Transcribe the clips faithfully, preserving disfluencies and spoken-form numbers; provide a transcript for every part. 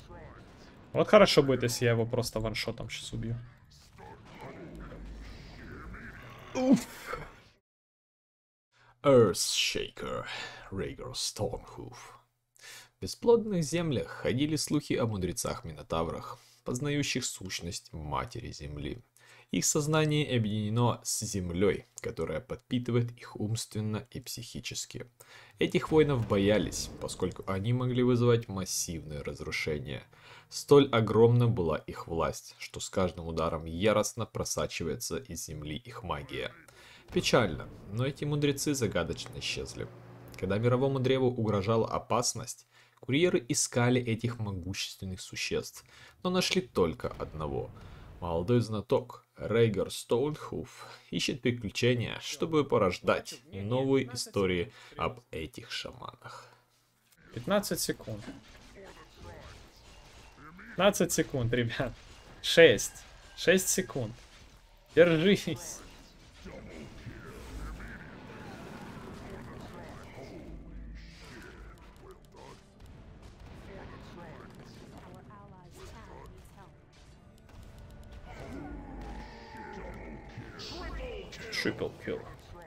Вот хорошо будет, если я его просто ваншотом сейчас убью. Earthshaker, Rhaegar Stormhoof. В бесплодных землях ходили слухи о мудрецах-минотаврах, познающих сущность Матери Земли. Их сознание объединено с Землей, которая подпитывает их умственно и психически. Этих воинов боялись, поскольку они могли вызывать массивные разрушения. Столь огромна была их власть, что с каждым ударом яростно просачивается из Земли их магия. Печально, но эти мудрецы загадочно исчезли. Когда мировому древу угрожала опасность, курьеры искали этих могущественных существ, но нашли только одного. Молодой знаток Rhaegar Stormhoof ищет приключения, чтобы порождать новые истории об этих шаманах. пятнадцать секунд. пятнадцать секунд, ребят. шесть. шесть секунд. Держись. Triple kill.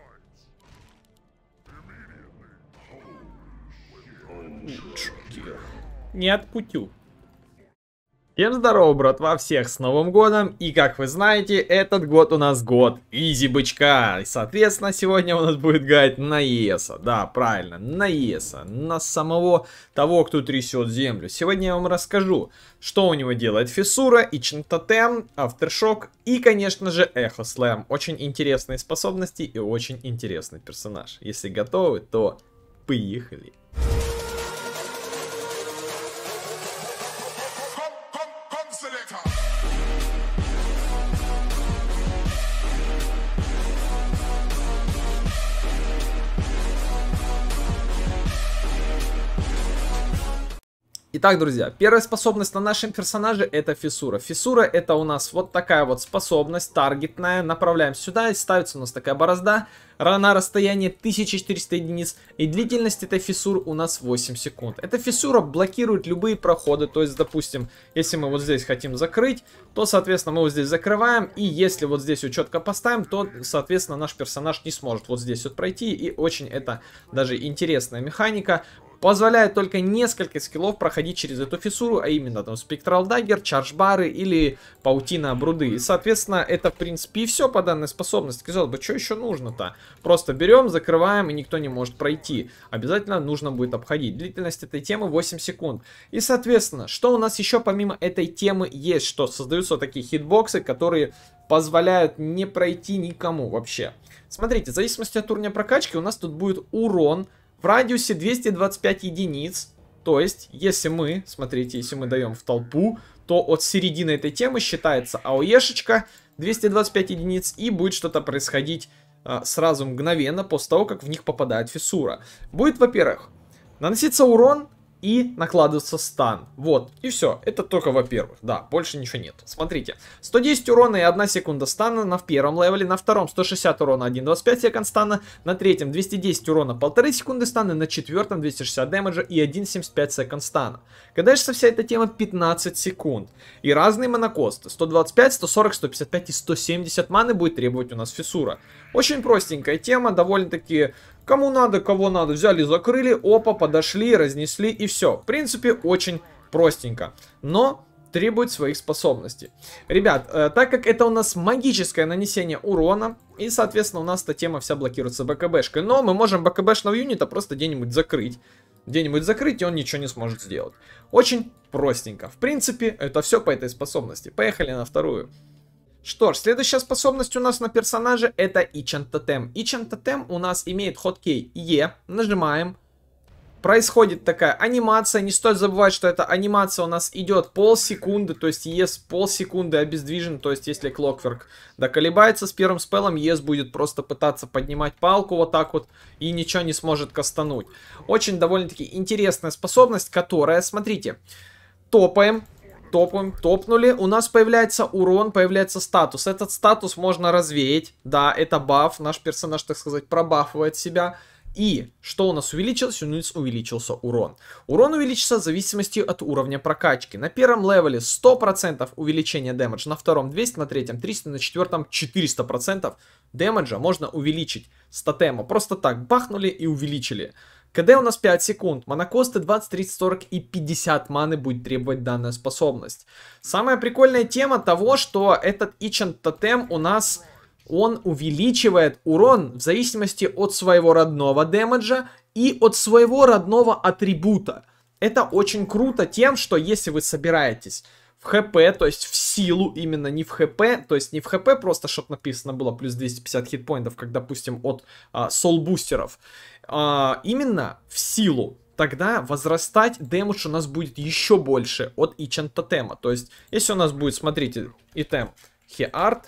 Не отпутю. Всем здорово, братва, всех с Новым годом. И как вы знаете, этот год у нас год Изи Бычка. И соответственно, сегодня у нас будет гайд на Еса. Да, правильно, на Еса. На самого того, кто трясет землю. Сегодня я вам расскажу, что у него делает Фиссура, Ичен Тотем, Aftershock и, конечно же, Эхо Слэм. Очень интересные способности и очень интересный персонаж. Если готовы, то поехали. Итак, друзья, первая способность на нашем персонаже это Фиссура. Фиссура это у нас вот такая вот способность, таргетная. Направляем сюда и ставится у нас такая борозда на расстояние тысяча четыреста единиц. И длительность этой Фиссуры у нас восемь секунд. Эта Фиссура блокирует любые проходы. То есть, допустим, если мы вот здесь хотим закрыть, то, соответственно, мы вот здесь закрываем. И если вот здесь вот четко поставим, то, соответственно, наш персонаж не сможет вот здесь вот пройти. И очень это даже интересная механика. Позволяет только несколько скиллов проходить через эту фиссуру, а именно там Спектрал Даггер, Чардж-бары или Паутина Бруды. И, соответственно, это, в принципе, и все по данной способности. Казалось бы, что еще нужно-то? Просто берем, закрываем, и никто не может пройти. Обязательно нужно будет обходить. Длительность этой темы восемь секунд. И, соответственно, что у нас еще помимо этой темы есть? Что создаются такие хитбоксы, которые позволяют не пройти никому вообще. Смотрите, в зависимости от уровня прокачки у нас тут будет урон в радиусе двести двадцать пять единиц. То есть, если мы, смотрите, если мы даем в толпу, то от середины этой темы считается АОЕшечка двести двадцать пять единиц, и будет что-то происходить а, сразу мгновенно после того, как в них попадает фиссура. Будет, во-первых, наноситься урон и накладываться стан. Вот, и все. Это только во-первых. Да, больше ничего нет. Смотрите, сто десять урона и одна секунда стана на первом левеле, на втором сто шестьдесят урона, один двадцать пять секунд стана, на третьем двести десять урона, полторы секунды стана, на четвертом двести шестьдесят дэмэджа и один семьдесят пять секунд стана. Когда же вся эта тема пятнадцать секунд. И разные монокосты. сто двадцать пять, сто сорок, сто пятьдесят пять и сто семьдесят маны будет требовать у нас фиссура. Очень простенькая тема, довольно-таки... Кому надо, кого надо, взяли, закрыли, опа, подошли, разнесли и все. В принципе, очень простенько, но требует своих способностей. Ребят, э, так как это у нас магическое нанесение урона, и, соответственно, у нас эта тема вся блокируется БКБшкой, но мы можем БКБшного юнита просто где-нибудь закрыть. Где-нибудь закрыть, и он ничего не сможет сделать. Очень простенько. В принципе, это все по этой способности. Поехали на вторую. Что ж, следующая способность у нас на персонаже это Ичен Тотем. Ичен Тотем у нас имеет хоткей Е. Нажимаем. Происходит такая анимация. Не стоит забывать, что эта анимация у нас идет полсекунды. То есть ЕС полсекунды обездвижен. То есть если Клокверк доколебается с первым спеллом, ЕС будет просто пытаться поднимать палку вот так вот. И ничего не сможет кастануть. Очень довольно-таки интересная способность, которая, смотрите, топаем. Топаем, топнули, у нас появляется урон, появляется статус. Этот статус можно развеять, да, это баф, наш персонаж, так сказать, пробафывает себя. И что у нас увеличилось? У нас увеличился урон. Урон увеличится в зависимости от уровня прокачки. На первом левеле сто процентов увеличение дэмэдж, на втором двести, на третьем триста, на четвертом четыреста процентов дэмэджа можно увеличить с тотема. Просто так бахнули и увеличили. КД у нас пять секунд, монокосты двадцать, тридцать, сорок и пятьдесят маны будет требовать данная способность. Самая прикольная тема того, что этот Ичен тотем у нас, он увеличивает урон в зависимости от своего родного дэмэджа и от своего родного атрибута. Это очень круто тем, что если вы собираетесь в ХП, то есть в силу, именно не в ХП, то есть не в ХП просто, чтобы написано было плюс двести пятьдесят хитпоинтов, как, допустим, от а, сол-бустеров, а, именно в силу, тогда возрастать дэмэдж у нас будет еще больше от Ичен тотема. То есть, если у нас будет, смотрите, итем Хеарт,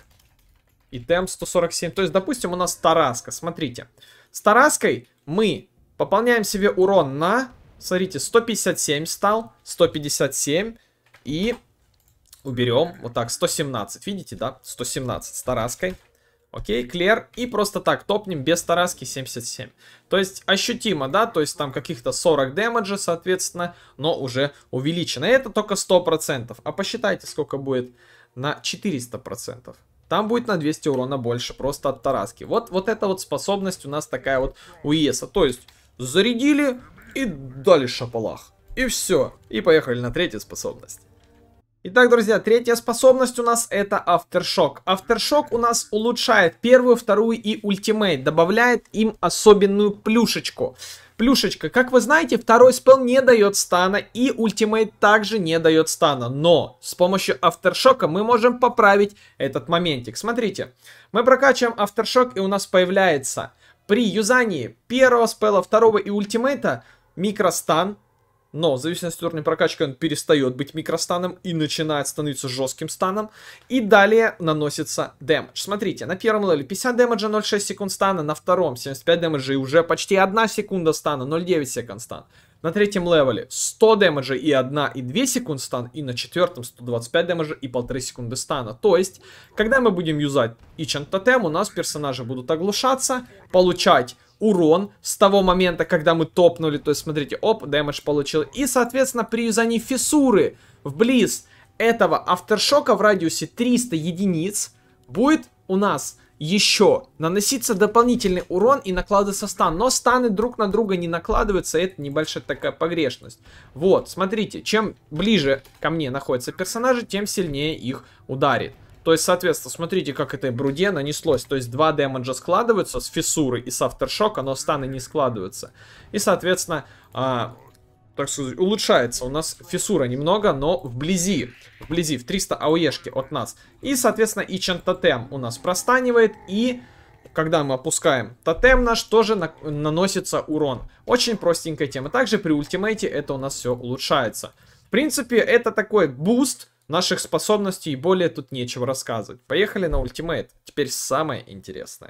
итем сто сорок семь, то есть, допустим, у нас Тараска, смотрите, с Тараской мы пополняем себе урон на, смотрите, сто пятьдесят семь стал, сто пятьдесят семь и... уберем, вот так, сто семнадцать, видите, да, сто семнадцать с Тараской. Окей, клер, и просто так топнем без Тараски семьдесят семь. То есть ощутимо, да, то есть там каких-то сорок дэмэджа, соответственно, но уже увеличено. И это только сто процентов, а посчитайте, сколько будет на четыреста процентов. Там будет на двести урона больше просто от Тараски. Вот, вот эта вот способность у нас такая вот у Иеса. То есть зарядили и дали шапалах. И все, и поехали на третью способность. Итак, друзья, третья способность у нас это Aftershock. Aftershock у нас улучшает первую, вторую и ультимейт, добавляет им особенную плюшечку. Плюшечка, как вы знаете, второй спелл не дает стана и ультимейт также не дает стана. Но с помощью Aftershock мы можем поправить этот моментик. Смотрите, мы прокачиваем Aftershock и у нас появляется при юзании первого спелла, второго и ультимейта микростан. Но в зависимости от уровня прокачки он перестает быть микростаном и начинает становиться жестким станом. И далее наносится дэмэдж. Смотрите, на первом левеле пятьдесят дэмэджа, ноль целых шесть десятых секунд стана. На втором семьдесят пять дэмэджа и уже почти одна секунда стана, ноль целых девять секунд стан. На третьем левеле сто дэмэджа и одна и две секунды стан. И на четвертом сто двадцать пять дэмэджа и полторы секунды стана. То есть, когда мы будем юзать Ичен тотем, у нас персонажи будут оглушаться, получать урон с того момента, когда мы топнули. То есть, смотрите, оп, дэмэдж получил. И, соответственно, при юзании фиссуры вблиз этого Aftershock'а в радиусе триста единиц будет у нас еще наноситься дополнительный урон и накладываться стан. Но станы друг на друга не накладываются, это небольшая такая погрешность. Вот, смотрите, чем ближе ко мне находятся персонажи, тем сильнее их ударит. То есть, соответственно, смотрите, как этой бруде нанеслось. То есть, два дэмэджа складываются с фиссуры и с Aftershock'а, но станы не складываются. И, соответственно, а, так сказать, улучшается у нас фиссура немного, но вблизи. Вблизи, в триста АОЕшки от нас. И, соответственно, Ичен тотем у нас простанивает. И, когда мы опускаем тотем наш, тоже на наносится урон. Очень простенькая тема. Также при ультимейте это у нас все улучшается. В принципе, это такой буст наших способностей, и более тут нечего рассказывать. Поехали на ультимейт. Теперь самое интересное.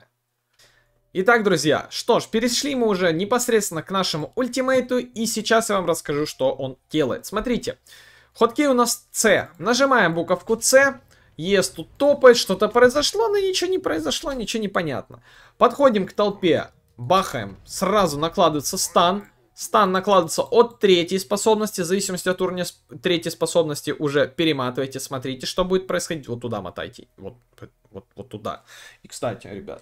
Итак, друзья, что ж, перешли мы уже непосредственно к нашему ультимейту, и сейчас я вам расскажу, что он делает. Смотрите, хоткей у нас С. Нажимаем буковку С, ЕС тут топает, что-то произошло, но ничего не произошло, ничего не понятно. Подходим к толпе, бахаем, сразу накладывается стан. Стан накладывается от третьей способности, в зависимости от уровня третьей способности уже перематывайте, смотрите, что будет происходить. Вот туда мотайте, вот, вот, вот туда. И, кстати, ребят,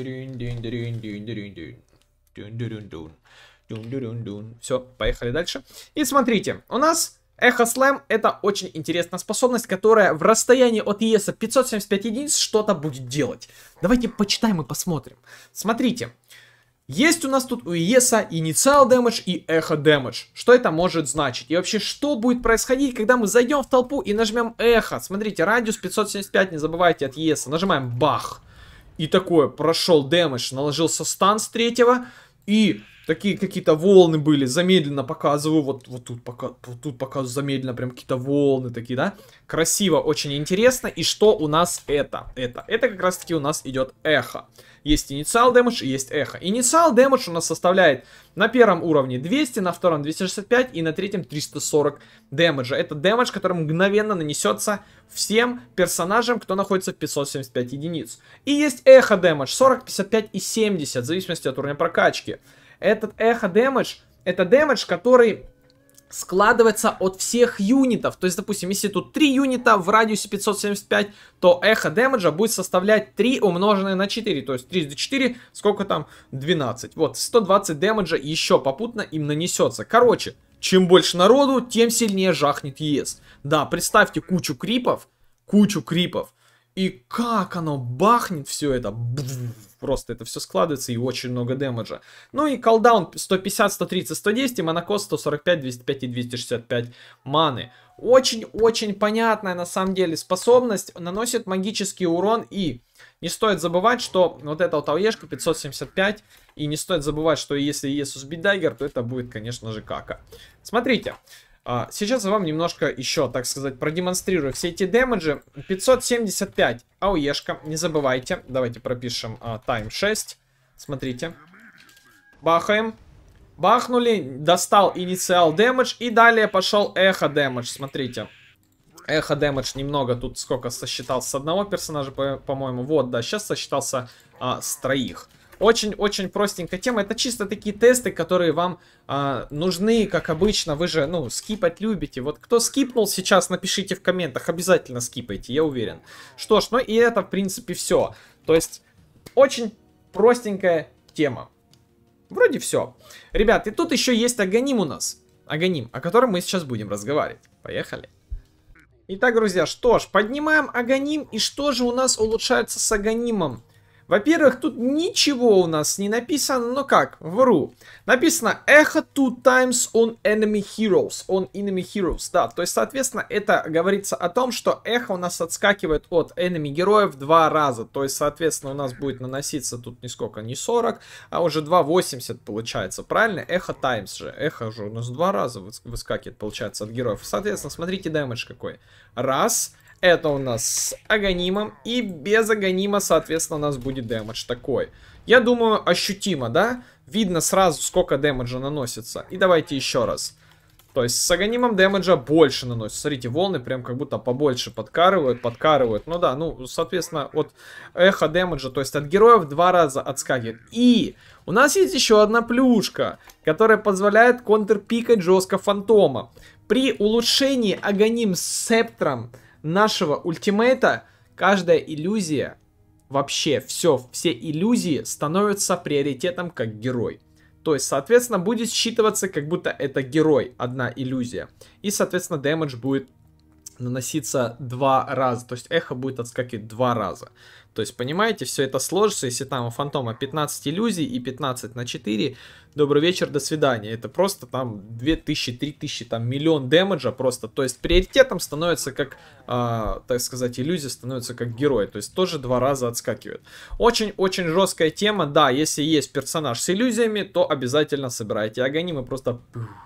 все, поехали дальше. И смотрите, у нас Эхо Слэм это очень интересная способность, которая в расстоянии от ЕСа пятьсот семьдесят пять единиц что-то будет делать. Давайте почитаем и посмотрим. Смотрите. Есть у нас тут у ЕСа инициал дэмэдж и эхо дэмэдж. Что это может значить? И вообще, что будет происходить, когда мы зайдем в толпу и нажмем эхо? Смотрите, радиус пятьсот семьдесят пять, не забывайте, от ЕСа. Нажимаем бах. И такое, прошел дэмэдж, наложился стан с третьего. И такие какие-то волны были, замедленно показываю. Вот, вот, тут, пока, вот тут показываю замедленно, прям какие-то волны такие, да? Красиво, очень интересно. И что у нас это? Это, это как раз таки у нас идет эхо. Есть инициал дэмэдж и есть эхо. Инициал дэмэдж у нас составляет на первом уровне двести, на втором двести шестьдесят пять и на третьем триста сорок дэмэджа. Это дэмэдж, который мгновенно нанесется всем персонажам, кто находится в пятьсот семьдесят пять единиц. И есть эхо дэмэдж сорок, пятьдесят пять и семьдесят, в зависимости от уровня прокачки. Этот эхо дэмэдж, это дэмэдж, который складывается от всех юнитов. То есть, допустим, если тут три юнита в радиусе пятьсот семьдесят пять, то эхо дэмэджа будет составлять три умноженное на четыре. То есть три на четыре, сколько там? двенадцать. Вот, сто двадцать дэмэджа еще попутно им нанесется. Короче, чем больше народу, тем сильнее жахнет ЕС. Да, представьте кучу крипов, кучу крипов. И как оно бахнет все это. Просто это все складывается и очень много дэмэджа. Ну и колдаун сто пятьдесят, сто тридцать, сто десять, и монокост сто сорок пять, двести пять и двести шестьдесят пять маны. Очень-очень понятная на самом деле способность. Наносит магический урон. И не стоит забывать, что вот эта вот АОЕшка пятьсот семьдесят пять. И не стоит забывать, что если Иисус бить дайгер, то это будет, конечно же, кака. Смотрите. Сейчас я вам немножко еще, так сказать, продемонстрирую все эти дэмэджи. пятьсот семьдесят пять АОЕшка, не забывайте. Давайте пропишем а, тайм шесть. Смотрите. Бахаем. Бахнули, достал инициал дэмэдж и далее пошел эхо дэмэдж. Смотрите. Эхо дэмэдж немного тут сколько сосчитался с одного персонажа, по-моему. По вот, да, сейчас сосчитался а, с троих. Очень-очень простенькая тема. Это чисто такие тесты, которые вам а, нужны, как обычно. Вы же, ну, скипать любите. Вот кто скипнул сейчас, напишите в комментах. Обязательно скипайте, я уверен. Что ж, ну и это, в принципе, все. То есть, очень простенькая тема. Вроде все. Ребят, и тут еще есть Аганим у нас. Аганим, о котором мы сейчас будем разговаривать. Поехали. Итак, друзья, что ж, поднимаем Аганим. И что же у нас улучшается с Аганимом? Во-первых, тут ничего у нас не написано, но как? Вру. Написано Echo two times on enemy heroes. On enemy heroes, да. То есть, соответственно, это говорится о том, что эхо у нас отскакивает от enemy героев два раза. То есть, соответственно, у нас будет наноситься тут не сколько, не сорок, а уже два восемьдесят получается. Правильно? Эхо times же. Эхо же у нас два раза выскакивает, получается, от героев. Соответственно, смотрите, дэмэдж какой. Раз. Это у нас с Аганимом. И без Аганима, соответственно, у нас будет дэмэдж такой. Я думаю, ощутимо, да? Видно сразу, сколько дэмэджа наносится. И давайте еще раз. То есть с Аганимом дэмэджа больше наносится. Смотрите, волны прям как будто побольше подкарывают, подкарывают. Ну да, ну, соответственно, от эхо дэмэджа, то есть от героев два раза отскакивает. И у нас есть еще одна плюшка, которая позволяет контрпикать жестко фантома. При улучшении Аганим с септром нашего ультимейта, каждая иллюзия, вообще все, все иллюзии становятся приоритетом как герой. То есть, соответственно, будет считываться, как будто это герой, одна иллюзия. И, соответственно, дэмэдж будет наноситься два раза. То есть, эхо будет отскакивать два раза. То есть, понимаете, все это сложится, если там у фантома пятнадцать иллюзий и пятнадцать на четыре. Добрый вечер, до свидания. Это просто там две тысячи, три тысячи, там миллион дэмэджа просто. То есть, приоритетом становится как, э, так сказать, иллюзия становится как герой. То есть, тоже два раза отскакивает. Очень-очень жесткая тема. Да, если есть персонаж с иллюзиями, то обязательно собирайте Аганим и просто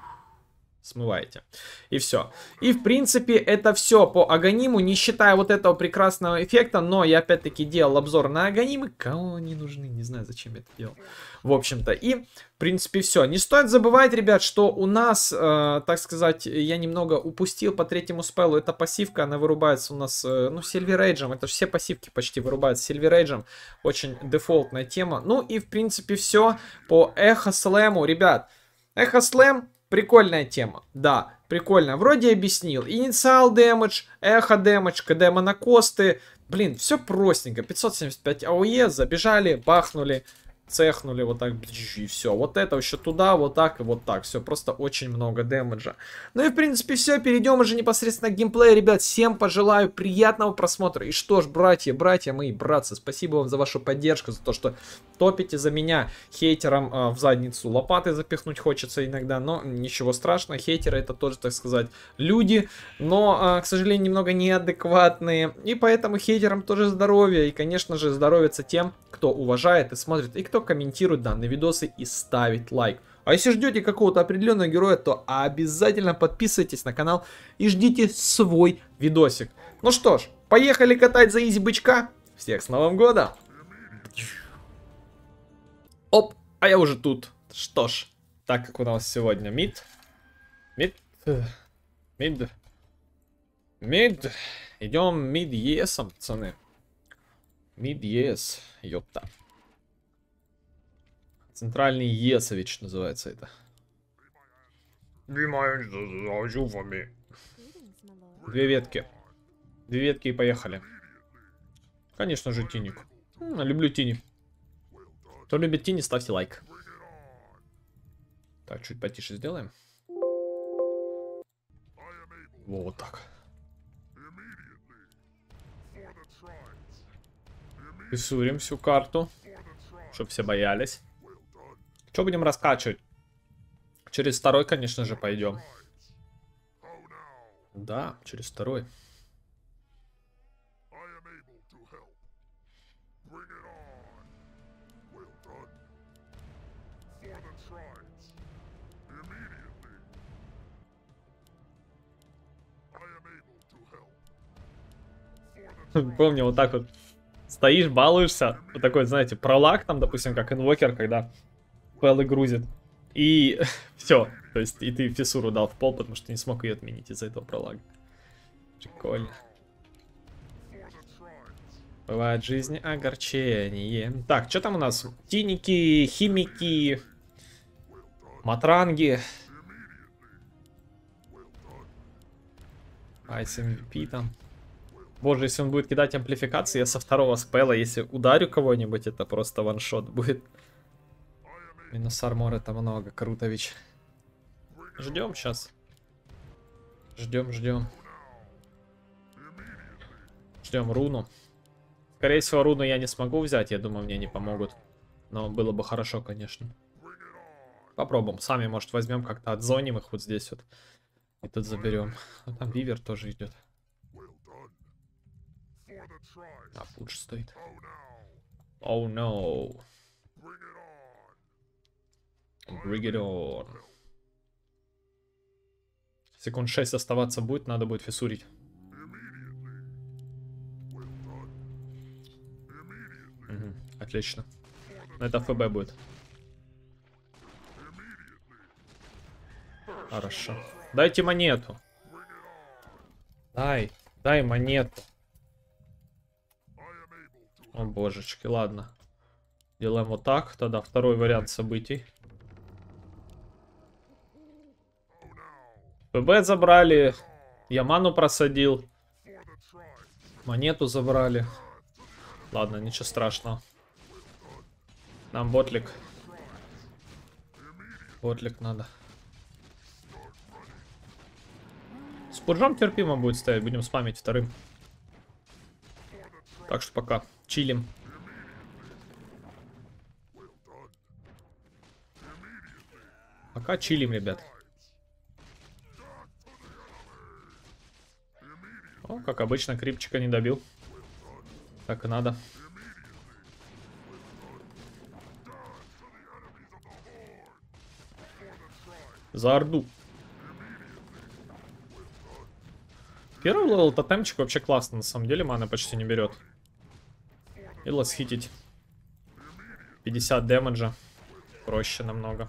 смываете. И все. И в принципе это все по Аганиму, не считая вот этого прекрасного эффекта, но я опять-таки делал обзор на Аганимы. Кому они нужны? Не знаю, зачем я это делал. В общем-то. И в принципе все. Не стоит забывать, ребят, что у нас, э, так сказать, я немного упустил по третьему спеллу. Это пассивка, она вырубается у нас, э, ну, Сильверейджем. Это же все пассивки почти вырубаются Сильверейджем. Очень дефолтная тема. Ну и в принципе все по Эхо Слэму. Ребят, Эхо Слэм прикольная тема, да, прикольно. Вроде объяснил. Инициал дэмэдж, эхо дэмэдж, КД монокосты. Блин, все простенько. пятьсот семьдесят пять АОЕ, забежали, бахнули, цехнули вот так, и все. Вот это еще туда, вот так и вот так. Все, просто очень много дэмэджа. Ну и в принципе все, перейдем уже непосредственно к геймплею. Ребят, всем пожелаю приятного просмотра. И что ж, братья, братья мои, братцы, спасибо вам за вашу поддержку, за то, что топите за меня. Хейтерам э, в задницу лопаты запихнуть хочется иногда, но ничего страшного. Хейтеры это тоже, так сказать, люди, но, э, к сожалению, немного неадекватные. И поэтому хейтерам тоже здоровье. И, конечно же, здоровится тем, кто уважает и смотрит, и кто комментирует данные видосы и ставит лайк. А если ждете какого-то определенного героя, то обязательно подписывайтесь на канал и ждите свой видосик. Ну что ж, поехали катать за изи бычка. Всех с Новым годом! Оп, а я уже тут. Что ж, так как у нас сегодня мид. Мид. Мид. Мид. Идем мид есом, пацаны. Мид ес. Ёпта. Центральный Есович называется это. Две ветки. Две ветки и поехали. Конечно же, тиник. М, люблю тини. Кто любит тини, ставьте лайк. Так, чуть потише сделаем. Вот так. Рисуем всю карту, чтобы все боялись. Что будем раскачивать? Через второй, конечно же, пойдем. Да, через второй. Помню, вот так вот стоишь, балуешься. Вот такой, знаете, пролаг там, допустим, как инвокер, когда пэлы грузит. И все. То есть, и ты фиссуру дал в пол, потому что не смог ее отменить из-за этого пролага. Прикольно. Бывает в жизни огорчение. Так, что там у нас? Тиники, химики, матранги. Айс эм ви пи там. Боже, если он будет кидать амплификации, я со второго спела, если ударю кого-нибудь, это просто ваншот будет. Минус армор это много, круто ведь. Ждем сейчас. Ждем, ждем. Ждем руну. Скорее всего, руну я не смогу взять, я думаю, мне не помогут. Но было бы хорошо, конечно. Попробуем. Сами, может, возьмем как-то, отзоним их вот здесь вот. И тут заберем. А там вивер тоже идет. А, пудж стоит. Оу, oh, no. Bring it on. Секунд шесть оставаться будет, надо будет фиссурить. Угу, отлично. Это ФБ будет. Хорошо. Дайте монету. Дай, дай монету. О божечки, ладно. Делаем вот так. Тогда второй вариант событий. ПБ забрали. Я ману просадил. Монету забрали. Ладно, ничего страшного. Нам ботлик. Ботлик надо. С пуджом терпимо будет стоять. Будем спамить вторым. Так что пока. Чилим. Пока чилим, ребят. О, как обычно, крипчика не добил. Так и надо. За орду. Первый левел тотемчик вообще классно, на самом деле, маны почти не берет. И ласхитить. пятьдесят дэмэджа. Проще намного.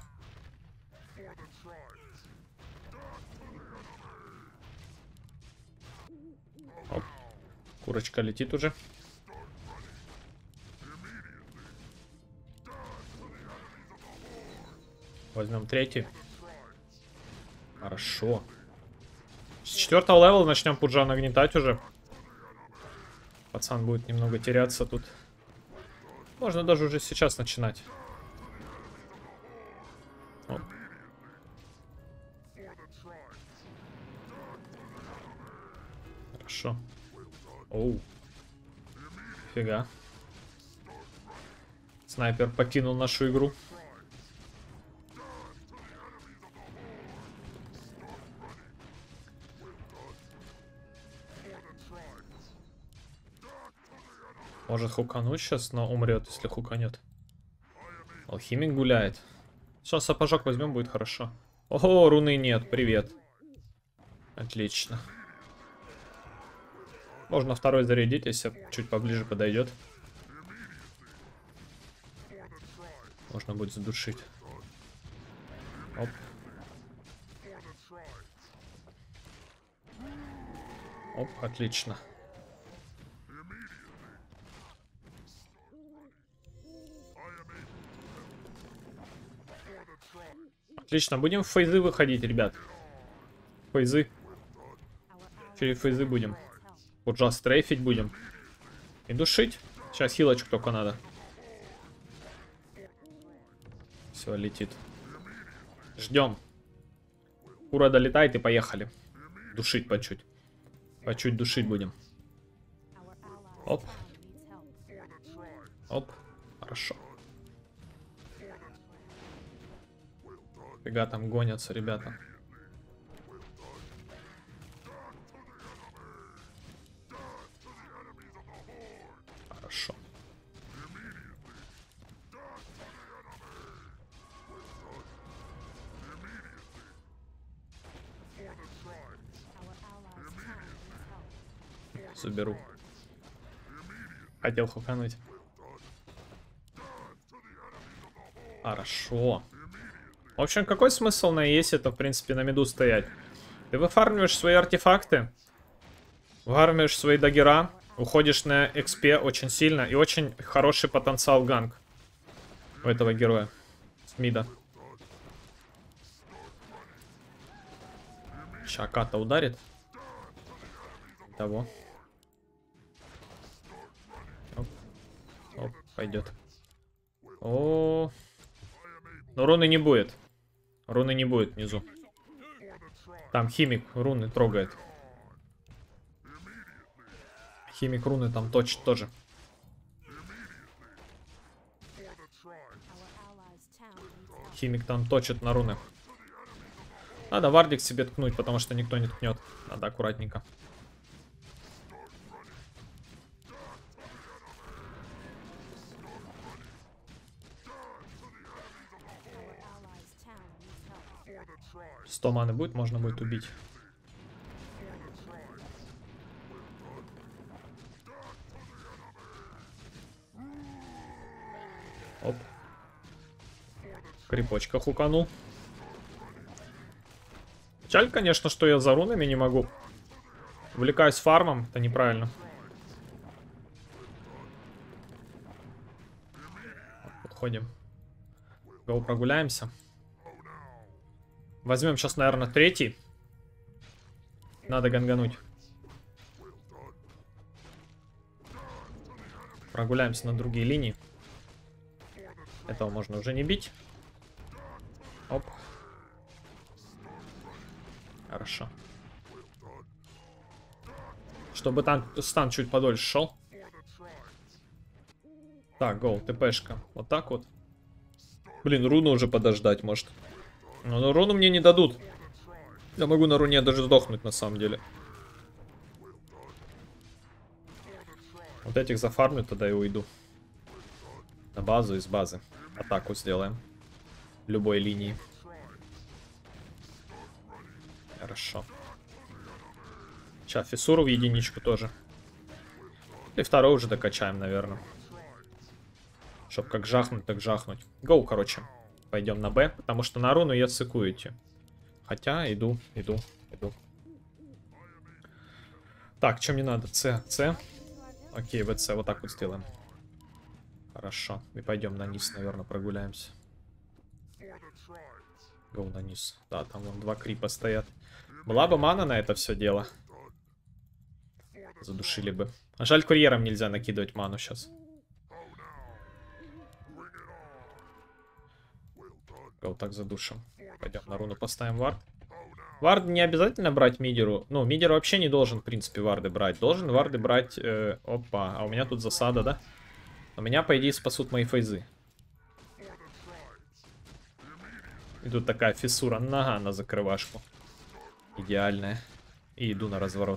Оп. Курочка летит уже. Возьмем третий. Хорошо. С четвертого левела начнем пуджа нагнетать уже. Пацан будет немного теряться тут. Можно даже уже сейчас начинать. Оп. Хорошо. Оу. Фига. Снайпер покинул нашу игру. Может хукануть сейчас, но умрет, если хуканет. Алхимик гуляет. Сейчас сапожок возьмем, будет хорошо. Ого, руны нет, привет. Отлично. Можно второй зарядить, если чуть поближе подойдет. Можно будет задушить. Оп. Оп, отлично. Отлично, будем в фейзы выходить, ребят. Фейзы. Через фейзы будем. Вот just стрейфить будем. И душить. Сейчас хилочку только надо. Все, летит. Ждем. Ура долетает и поехали. Душить по чуть. По чуть душить будем. Оп. Оп. Хорошо. Фига там гонятся, ребята. Хорошо. Заберу. Хотел хукануть. Хорошо. В общем, какой смысл на ЕСе это, в принципе, на миду стоять? Ты выфармливаешь свои артефакты, выфармливаешь свои даггера, уходишь на экспе очень сильно и очень хороший потенциал ганг у этого героя с мида. Чаката ударит. Того. Оп. Оп, пойдет. О, но руны не будет. Руны не будет внизу. Там химик руны трогает. Химик руны там точит тоже. Химик там точит на руны. Надо вардик себе ткнуть, потому что никто не ткнет. Надо аккуратненько. сто маны будет, можно будет убить. Оп. Крипочка хуканул. Жаль, конечно, что я за рунами не могу. Увлекаюсь фармом, это неправильно. Подходим. Гоу, прогуляемся. Возьмем сейчас, наверное, третий. Надо гангануть. Прогуляемся на другие линии. Этого можно уже не бить. Оп. Хорошо. Чтобы там стан чуть подольше шел. Так, гоу, ТПшка. Вот так вот. Блин, руну уже подождать может. Но, но руну мне не дадут. Я могу на руне даже сдохнуть на самом деле. Вот этих зафармлю, тогда и уйду. На базу, из базы. Атаку сделаем. Любой линии. Хорошо. Сейчас фиссуру в единичку тоже. И второй уже докачаем, наверное. Чтоб как жахнуть, так жахнуть. Гоу, короче. Пойдем на Б, потому что на руну я цикую идти. Хотя, иду, иду, иду. Так, что мне надо? С, С. Окей, ВЦ, вот так вот сделаем. Хорошо. И пойдем на низ, наверное, прогуляемся. Гоу на низ. Да, там вон два крипа стоят. Была бы мана на это все дело. Задушили бы. А жаль, курьерам нельзя накидывать ману сейчас. Вот так задушим. Пойдем на руну поставим вард. Вард не обязательно брать мидеру. Ну, мидер вообще не должен, в принципе, варды брать. Должен варды брать... Э, опа, а у меня тут засада, да? У меня, по идее, спасут мои фейзы. И тут такая фиссура. Нога на закрывашку. Идеальная. И иду на разворот.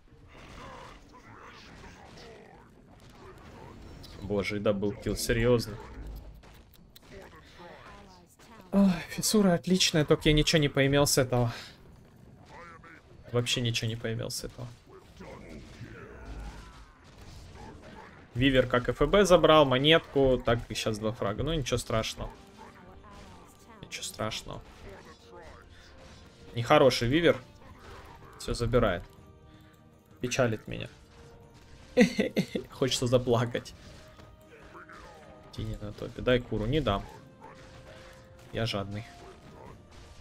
Боже, и добыл килл, серьезно. Ой, фиссура отличная, только я ничего не поимел с этого. Вообще ничего не поимел с этого. Вивер как ФБ забрал, монетку, так и сейчас два фрага. Ну ничего страшного. Ничего страшного. Нехороший Вивер. Все забирает. Печалит меня. Хочется заплакать. Тини на топе. Дай куру, не дам. Я жадный.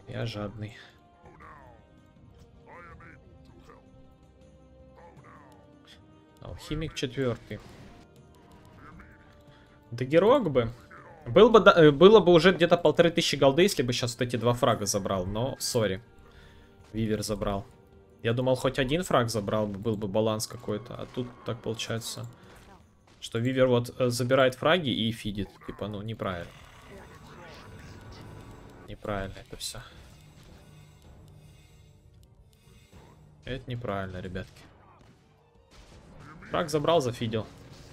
Я жадный. Алхимик четвертый. Дагерок бы. Был бы да, было бы уже где-то полторы тысячи голды, если бы сейчас вот эти два фрага забрал. Но, сори. Вивер забрал. Я думал, хоть один фраг забрал бы, был бы баланс какой-то. А тут так получается, что Вивер вот забирает фраги и фидит. Типа, ну, неправильно. Неправильно это все. Это неправильно, ребятки. Фраг забрал, зафидел.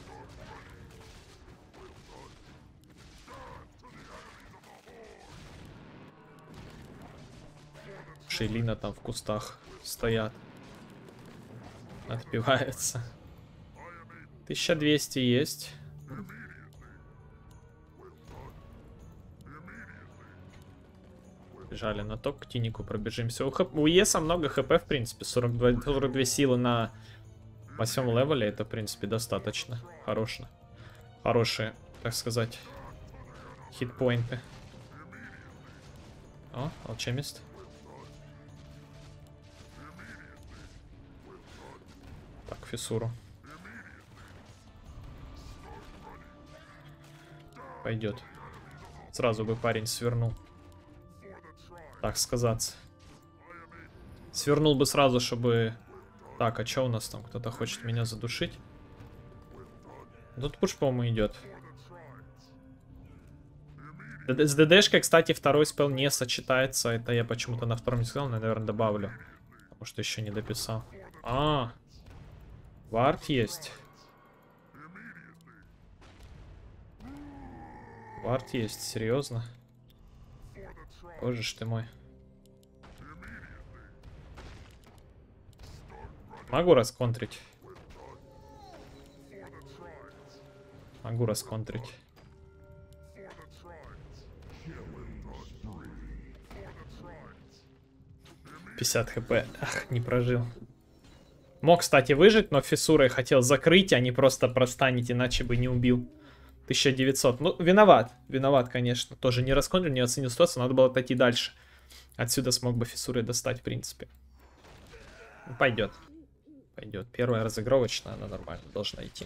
Шейлина там в кустах стоят. Отпивается. тысяча двести есть. Бежали на топ, к Тинику пробежимся. У, хп... у Еса много хп, в принципе. сорок два, сорок две силы на восьмом левеле. Это, в принципе, достаточно. Хорошо. Хорошие, так сказать, хитпоинты. О, алчемист. Так, фиссуру. Пойдет. Сразу бы парень свернул. Так сказать. Свернул бы сразу, чтобы... Так, а что у нас там? Кто-то хочет меня задушить? Тут пуш, по-моему, идет. С ДДшкой, кстати, второй спел не сочетается. Это я почему-то на втором не сказал, но, наверное, добавлю. Потому что еще не дописал. А, вард есть. Вард есть, серьезно? Боже ж ты мой. Могу расконтрить. Могу расконтрить. пятьдесят хп. Ах, не прожил. Мог, кстати, выжить, но фиссурой хотел закрыть, а не просто простанить, иначе бы не убил. тысяча девятьсот. Ну, виноват. Виноват, конечно. Тоже не расконтрил, не оценил ситуацию. Надо было отойти дальше. Отсюда смог бы фиссурой достать, в принципе. Ну, пойдет. Пойдет. Первая разыгровочная, она нормально должна идти.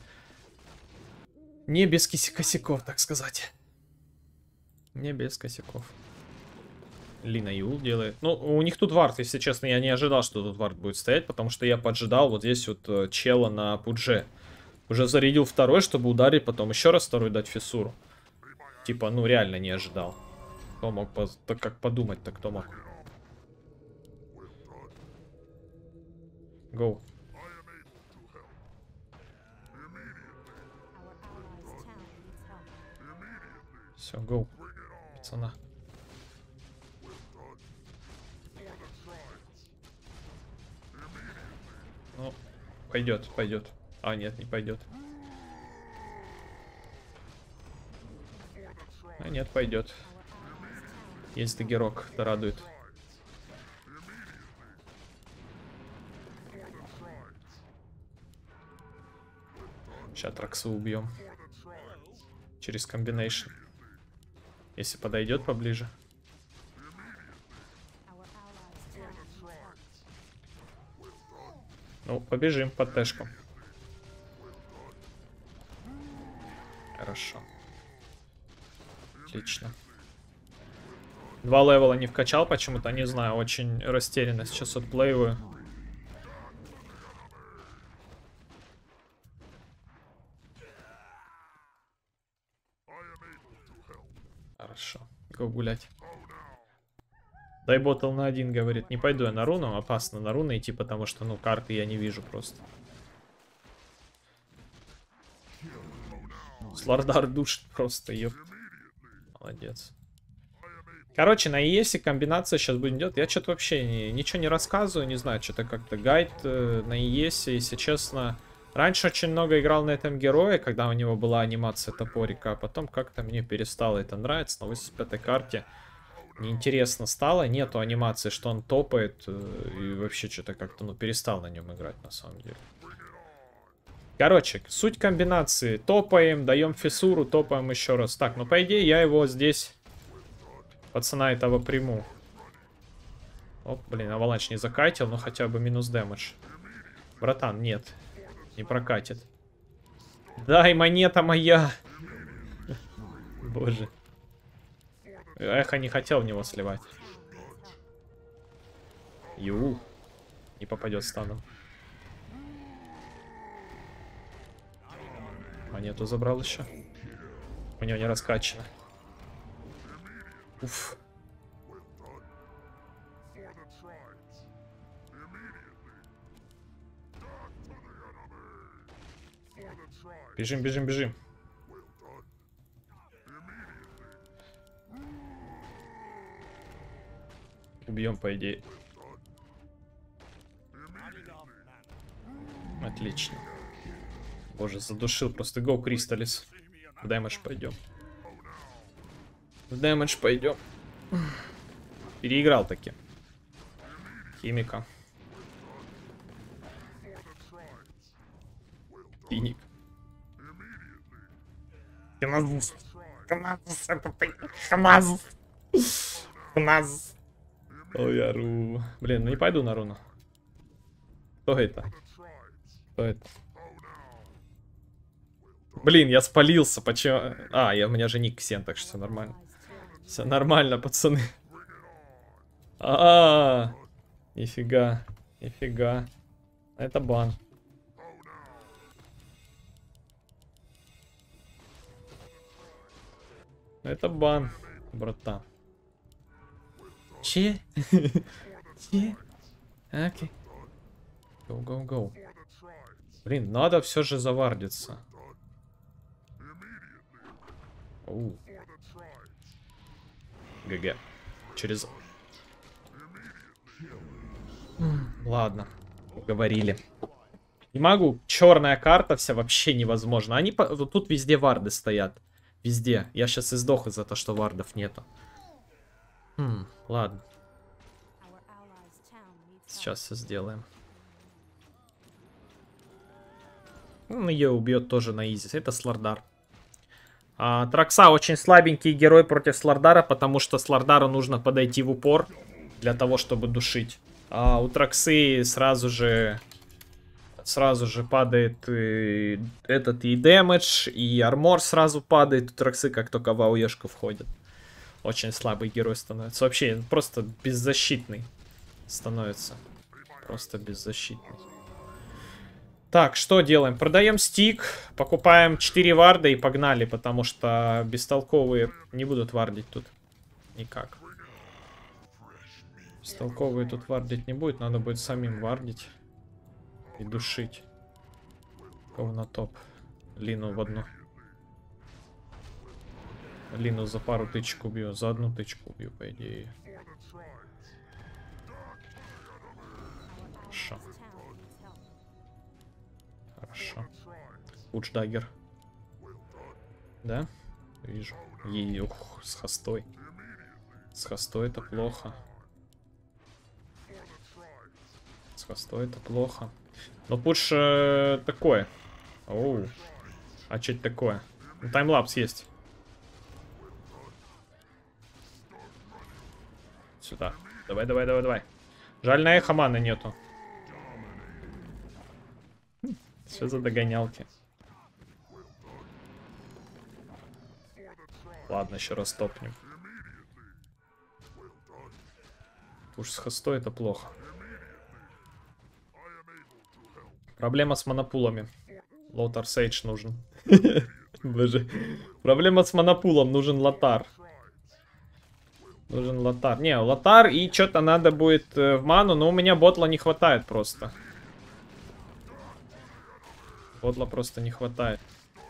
Не без косяков, так сказать. Не без косяков. Лина Юл делает. Ну, у них тут вард, если честно, я не ожидал, что тут вард будет стоять, потому что я поджидал вот здесь вот чела на пудже. Уже зарядил второй, чтобы ударить, потом еще раз второй дать фиссуру. Типа, ну реально не ожидал. Кто мог, так как подумать-то, кто мог? Гоу. Все, гоу. Пацана. Ну, пойдет, пойдет. А, нет, не пойдет. А, нет, пойдет. Есть дагерок, это радует. Сейчас Траксу убьем. Через комбинейшн. Если подойдет поближе. Ну, побежим под тэшку. Хорошо. Отлично. Два левела не вкачал почему-то, не знаю, очень растерянно. Сейчас отплеиваю. Хорошо. Го гулять. Дай ботл на один, говорит. Не пойду я на руну. Опасно на руну идти, потому что, ну, карты я не вижу просто. Слардар душит просто, ёп. Молодец. Короче, на ЕСе комбинация сейчас будет идет. Я что-то вообще не, ничего не рассказываю, не знаю, что-то как-то гайд э, на ЕСе, если честно. Раньше очень много играл на этом герое, когда у него была анимация топорика, а потом как-то мне перестало это нравиться. На восемьдесят пятой карте неинтересно стало, нету анимации, что он топает, э, и вообще что-то как-то, ну, перестал на нем играть на самом деле. Короче, суть комбинации. Топаем, даем фиссуру, топаем еще раз. Так, ну по идее я его здесь, пацана этого, приму. Оп, блин, аваланч не закатил, но хотя бы минус дэмэдж. Братан, нет. Не прокатит. Дай, монета моя! Боже. Эхо не хотел в него сливать. Ю. Не попадет станом. Монету забрал еще. У него не раскачано. Уф. Бежим, бежим, бежим. Убьем, по идее. Отлично. Боже, задушил просто. Go, Кристаллис. В дэмэдж пойдем. В дэмэдж пойдем. Переиграл таки. Химика. Финик. Ханаз. Ханаз. Ханаз. Ханаз. Ой, я ру. Блин, ну не пойду на руну. Кто это? Кто это? Блин, я спалился. Почему? А, я, у меня же ник Ксен, так что все нормально. Все нормально, пацаны. А, -а, -а. Нифига. Нифига. Это бан. Это бан, братан. Че? Че? Окей. Go, go, go. Блин, надо все же завардиться. Оу. ГГ. Через... Ладно. Говорили. Не могу. Черная карта вся вообще невозможно. Они по... тут везде варды стоят. Везде. Я сейчас и сдох из-за того, что вардов нету. Хм, ладно. Сейчас все сделаем. Ну, ее убьет тоже на изи. Это Слардар. А, Тракса очень слабенький герой против Слардара, потому что Слардару нужно подойти в упор для того, чтобы душить. А у Траксы сразу же сразу же падает и этот и дэмэдж, и армор сразу падает у Траксы, как только в АОЕшку входит. Очень слабый герой становится. Вообще просто беззащитный становится. Просто беззащитный. Так, что делаем? Продаем стик, покупаем четыре варда и погнали, потому что бестолковые не будут вардить тут. Никак. Бестолковые тут вардить не будет, надо будет самим вардить. И душить. Кого на топ? Лину в одну. Лину за пару тычек убью, за одну тычку убью, по идее. Хорошо. Хорошо. Удждаггер. Да? Вижу. Ей, ух, с хостой. С хостой это плохо. С хостой это плохо. Но пуш э, такое. Оу. А что это такое? Ну, таймлапс есть. Сюда. Давай, давай, давай, давай. Жаль, на эхо маны нету. Что за догонялки? Ладно, еще раз топнем. Уж с хостой это плохо. Проблема с монопулами. Лотар Сейдж нужен. Боже. Проблема с монопулом. Нужен Лотар. Нужен Лотар. Не, Лотар и что-то надо будет э, в ману, но у меня ботла не хватает просто. Ботла просто не хватает.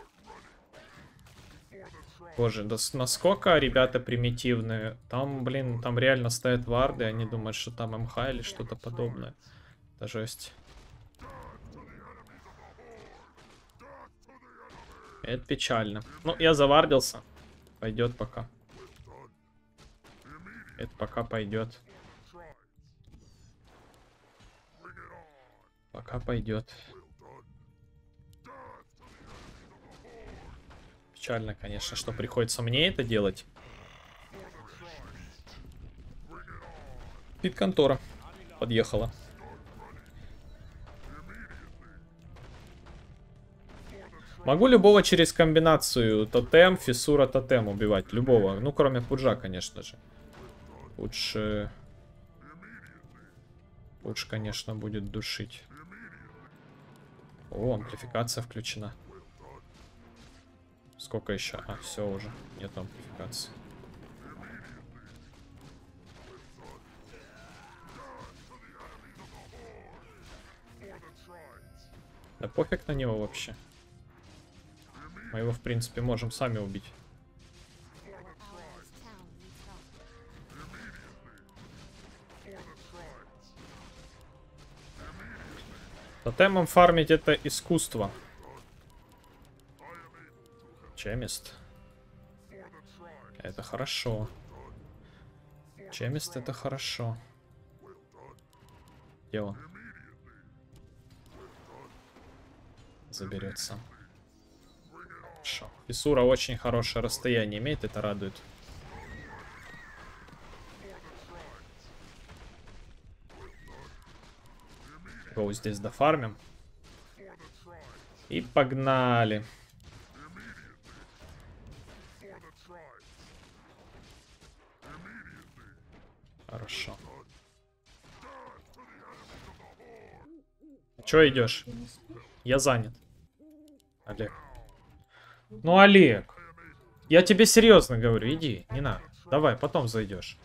Боже, да насколько ребята примитивные. Там, блин, там реально стоят варды, они думают, что там МХ или что-то подобное. Это жесть. Это печально. Ну, я завардился. Пойдет пока. Это пока пойдет. Пока пойдет. Печально, конечно, что приходится мне это делать. Спид-контора подъехала. Могу любого через комбинацию тотем, фиссура, тотем убивать. Любого. Ну, кроме Пуджа, конечно же. Лучше... Пудж, конечно, будет душить. О, амплификация включена. Сколько еще? А, все уже. Нет амплификации. Да пофиг на него вообще. Мы его, в принципе, можем сами убить. Тотемом фармить это искусство. Чемист. Это хорошо. Чемист это хорошо. Где он? Заберется. Хорошо. Фиссура очень хорошее расстояние имеет, это радует. Гоу здесь дофармим. И погнали. Хорошо. Чё идешь? Я занят. Олег. Ну, Олег. Я тебе серьезно говорю, иди, не надо. Давай, потом зайдешь.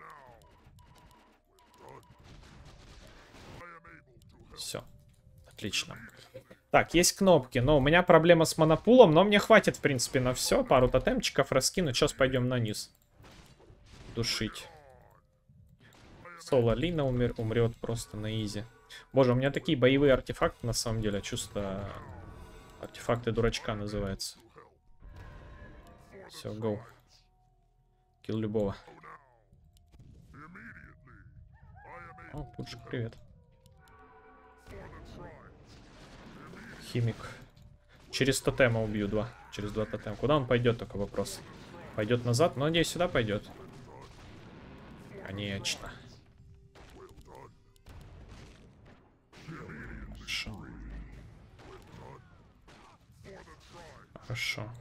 Все. Отлично. Так, есть кнопки, но у меня проблема с монопулом, но мне хватит, в принципе, на все. Пару тотемчиков раскину. Сейчас пойдем на низ. Душить. Соло Лина умер, умрет просто на изи. Боже, у меня такие боевые артефакты, на самом деле. Чувство... Артефакты дурачка называется. Все, гоу. Килл любого. О, Пуджик, привет. Химик. Через тотема убью два. Через два тотема. Куда он пойдет, только вопрос. Пойдет назад? Но надеюсь, сюда пойдет. Конечно. Хорошо. Хорошо.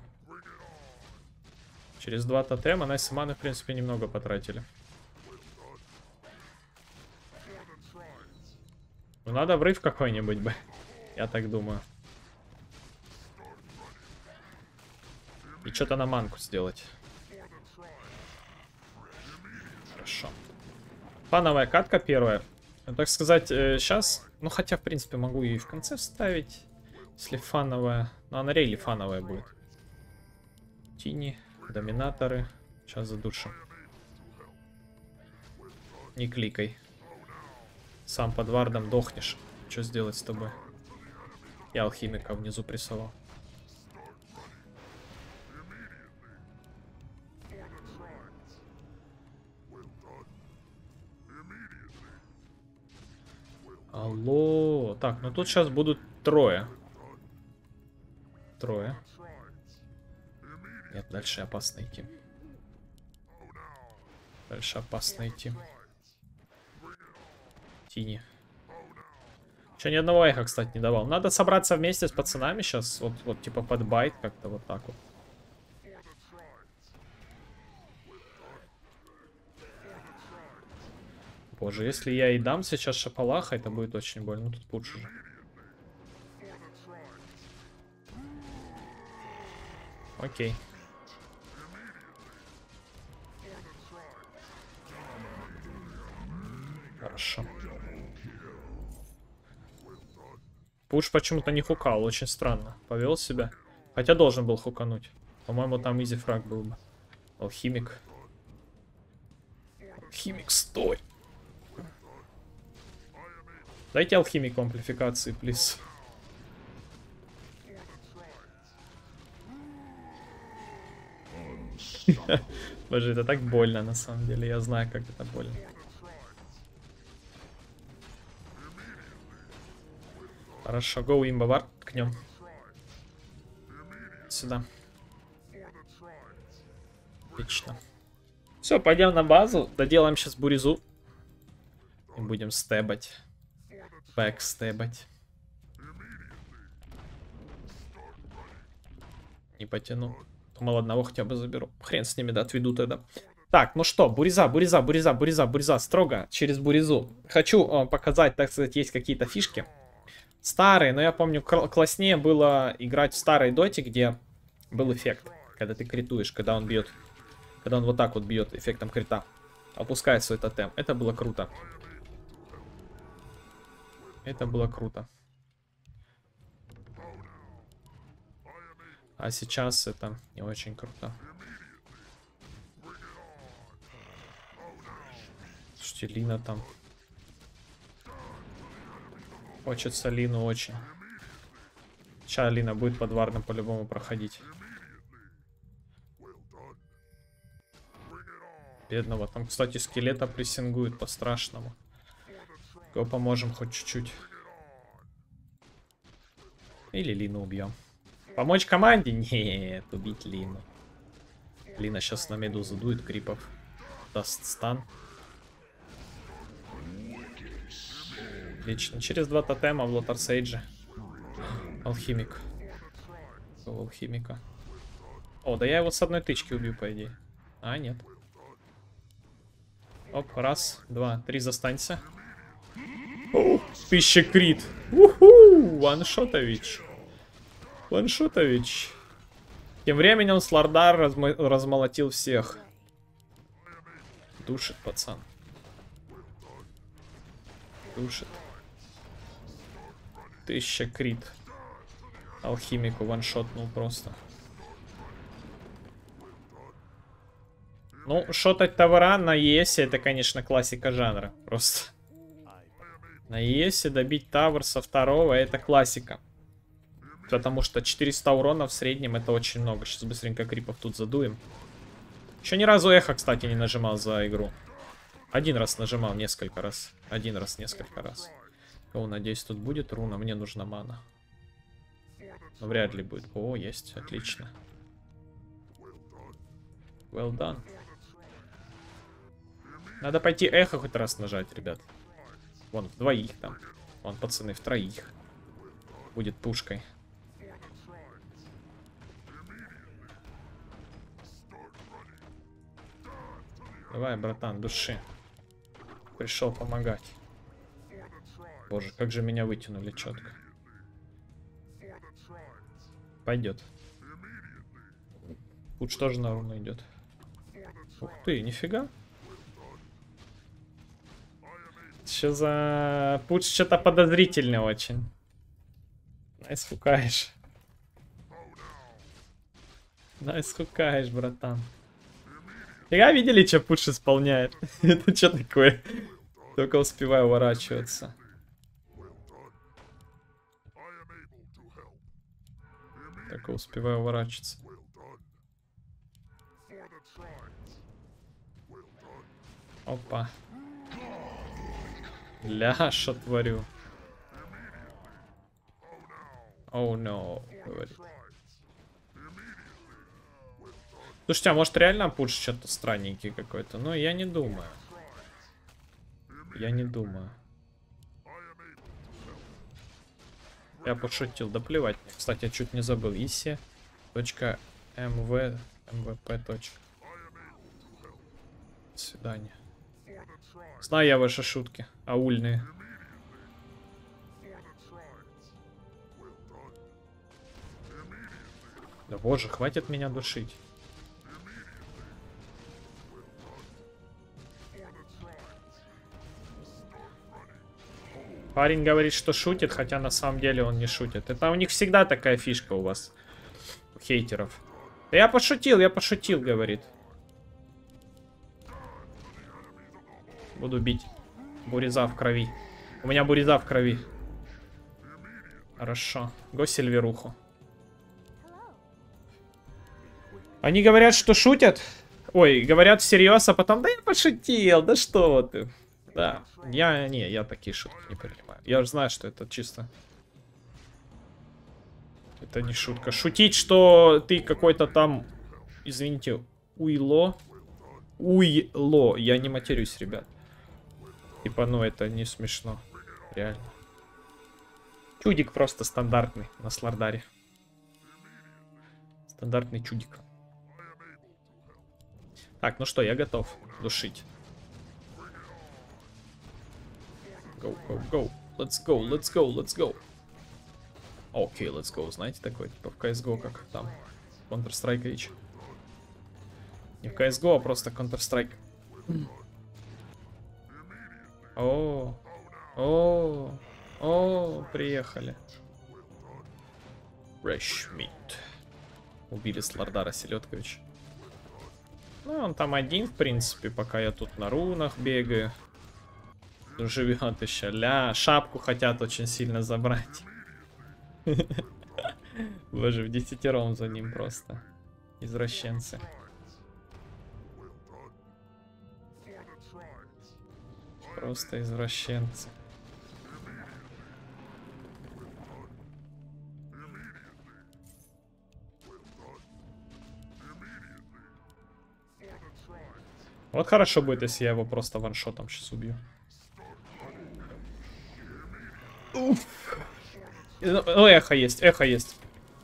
Через два тотема. Найс маны, в принципе, немного потратили. Ну, надо врыв какой-нибудь бы. Я так думаю. И что-то на манку сделать. Хорошо. Фановая катка первая. Так сказать, сейчас... Ну, хотя, в принципе, могу ее и в конце вставить. Если фановая. Но она рейли фановая будет. Тини, доминаторы. Сейчас задушим. Не кликай. Сам под вардом дохнешь. Что сделать с тобой? Я алхимика внизу прессовал. Алло. Так, ну тут сейчас будут трое. Трое. Нет, дальше опасно идти. Дальше опасно идти. Тини. Еще ни одного эха, кстати, не давал. Надо собраться вместе с пацанами сейчас. Вот, вот типа под байт как-то вот так вот. Боже, если я и дам сейчас шапалаха, это будет очень больно. Ну, тут пудж уже. Окей. Хорошо. Пудж почему-то не хукал, очень странно. Повел себя. Хотя должен был хукануть. По-моему, там изи фраг был бы. Алхимик. Алхимик, стой! Дайте алхимику амплификации, плиз. Боже, это так больно, на самом деле. Я знаю, как это больно. Хорошо, гоу имбовар, ткнем. Сюда. Отлично. Все, пойдем на базу. Доделаем сейчас буризу. И будем стебать. Бэк стебать. Не потяну. Думал, одного хотя бы заберу. Хрен с ними, да, отведу тогда. Так, ну что, буреза, буреза, буреза, буреза, буреза. Строго через бурезу. Хочу э, показать, так сказать, есть какие-то фишки. Старые, но я помню, класснее было играть в старой доте, где был эффект. Когда ты критуешь, когда он бьет. Когда он вот так вот бьет эффектом крита. Опускает свой тотем. Это было круто. Это было круто. А сейчас это не очень круто. Слушайте, Лина там. Хочется Лину очень. Сейчас Лина будет под вардом по-любому проходить. Бедного. Там, кстати, скелета прессингуют по-страшному. Го поможем хоть чуть-чуть. Или Лину убьем. Помочь команде? Нет, убить Лину. Лина сейчас на медузу дует крипов. Даст стан. Отлично. Через два тотема в Лотар Сейдже. Алхимик. Какого алхимика? О, да я его с одной тычки убью, по идее. А, нет. Оп, раз, два, три, застанься. О, тысяча крит. Уху, ваншотович. Ваншотович. Тем временем Слардар размо размолотил всех. Душит, пацан. Душит. Тысяча крит. Алхимику ваншотнул просто. Ну, шотать товара на ЕСе это, конечно, классика жанра. Просто. На ЕСе добить тавр со второго это классика. Потому что четыреста урона в среднем это очень много. Сейчас быстренько крипов тут задуем. Еще ни разу эхо, кстати, не нажимал за игру. Один раз нажимал, несколько раз. Один раз, несколько раз. О, надеюсь, тут будет руна. Мне нужна мана. Но вряд ли будет. О, есть, отлично. Well done. Надо пойти эхо хоть раз нажать, ребят. Вон, в двоих там. Вон, пацаны, в троих. Будет пушкой. Давай, братан, души. Пришел помогать. Боже, как же меня вытянули четко. Пойдет. Пуч тоже на руну идет. Ух ты, нифига. Что за... Пуч что-то подозрительный очень. Найс хукаешь. Найс хукаешь, братан. Фига, видели, что Пуч исполняет? Это что такое? Только успеваю уворачиваться. Только успеваю уворачиваться. Опа. Ля, что творю. Оу, oh, no, говорит. Слушайте, а может реально Пуч что-то странненький какой-то? Но я не думаю. Я не думаю. Я пошутил, да плевать. Кстати, я чуть не забыл. Иси. Точка мв. мвп. Точка. До свидания. Знаю я ваши шутки. Аульные. Да боже, хватит меня душить. Парень говорит, что шутит, хотя на самом деле он не шутит. Это у них всегда такая фишка у вас. У хейтеров. Да я пошутил, я пошутил, говорит. Буду бить. Буреза в крови. У меня буреза в крови. Хорошо. Го Сильверуху. Они говорят, что шутят. Ой, говорят всерьез, а потом, да я пошутил, да что ты. Да, я, не, я такие шутки не принимаю. Я же знаю, что это чисто. Это не шутка. Шутить, что ты какой-то там, извините, уйло. Уйло. Я не матерюсь, ребят. Типа, ну это не смешно. Реально. Чудик просто стандартный на Слардаре. Стандартный чудик. Так, ну что, я готов душить. Go, go, go. Let's go, let's go, let's go. Окей, okay, let's go. Знаете, такой, типа в си эс го, как там. Counter-Strike H. Не в си эс го, а просто Counter-Strike. О, о, о, приехали. Fresh meat. Убили Слардара Селедкович. Ну, он там один, в принципе, пока я тут на рунах бегаю. Живет еще. Ля, шапку хотят очень сильно забрать. Боже, в десятером за ним просто. Извращенцы. Просто извращенцы. Вот хорошо будет, если я его просто ваншотом сейчас убью. Уф. Ну, эхо есть, эхо есть.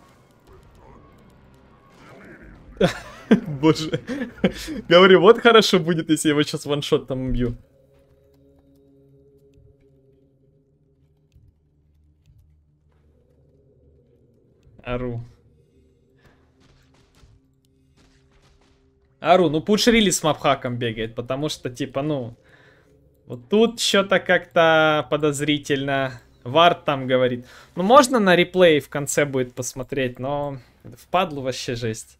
Боже. Говорю, вот хорошо будет, если я его сейчас ваншотом убью. Ару. Ару, ну пушрили с мапхаком бегает, потому что, типа, ну... Вот тут что-то как-то подозрительно. Вард там говорит. Ну, можно на реплей в конце будет посмотреть, но... Впадлу вообще жесть.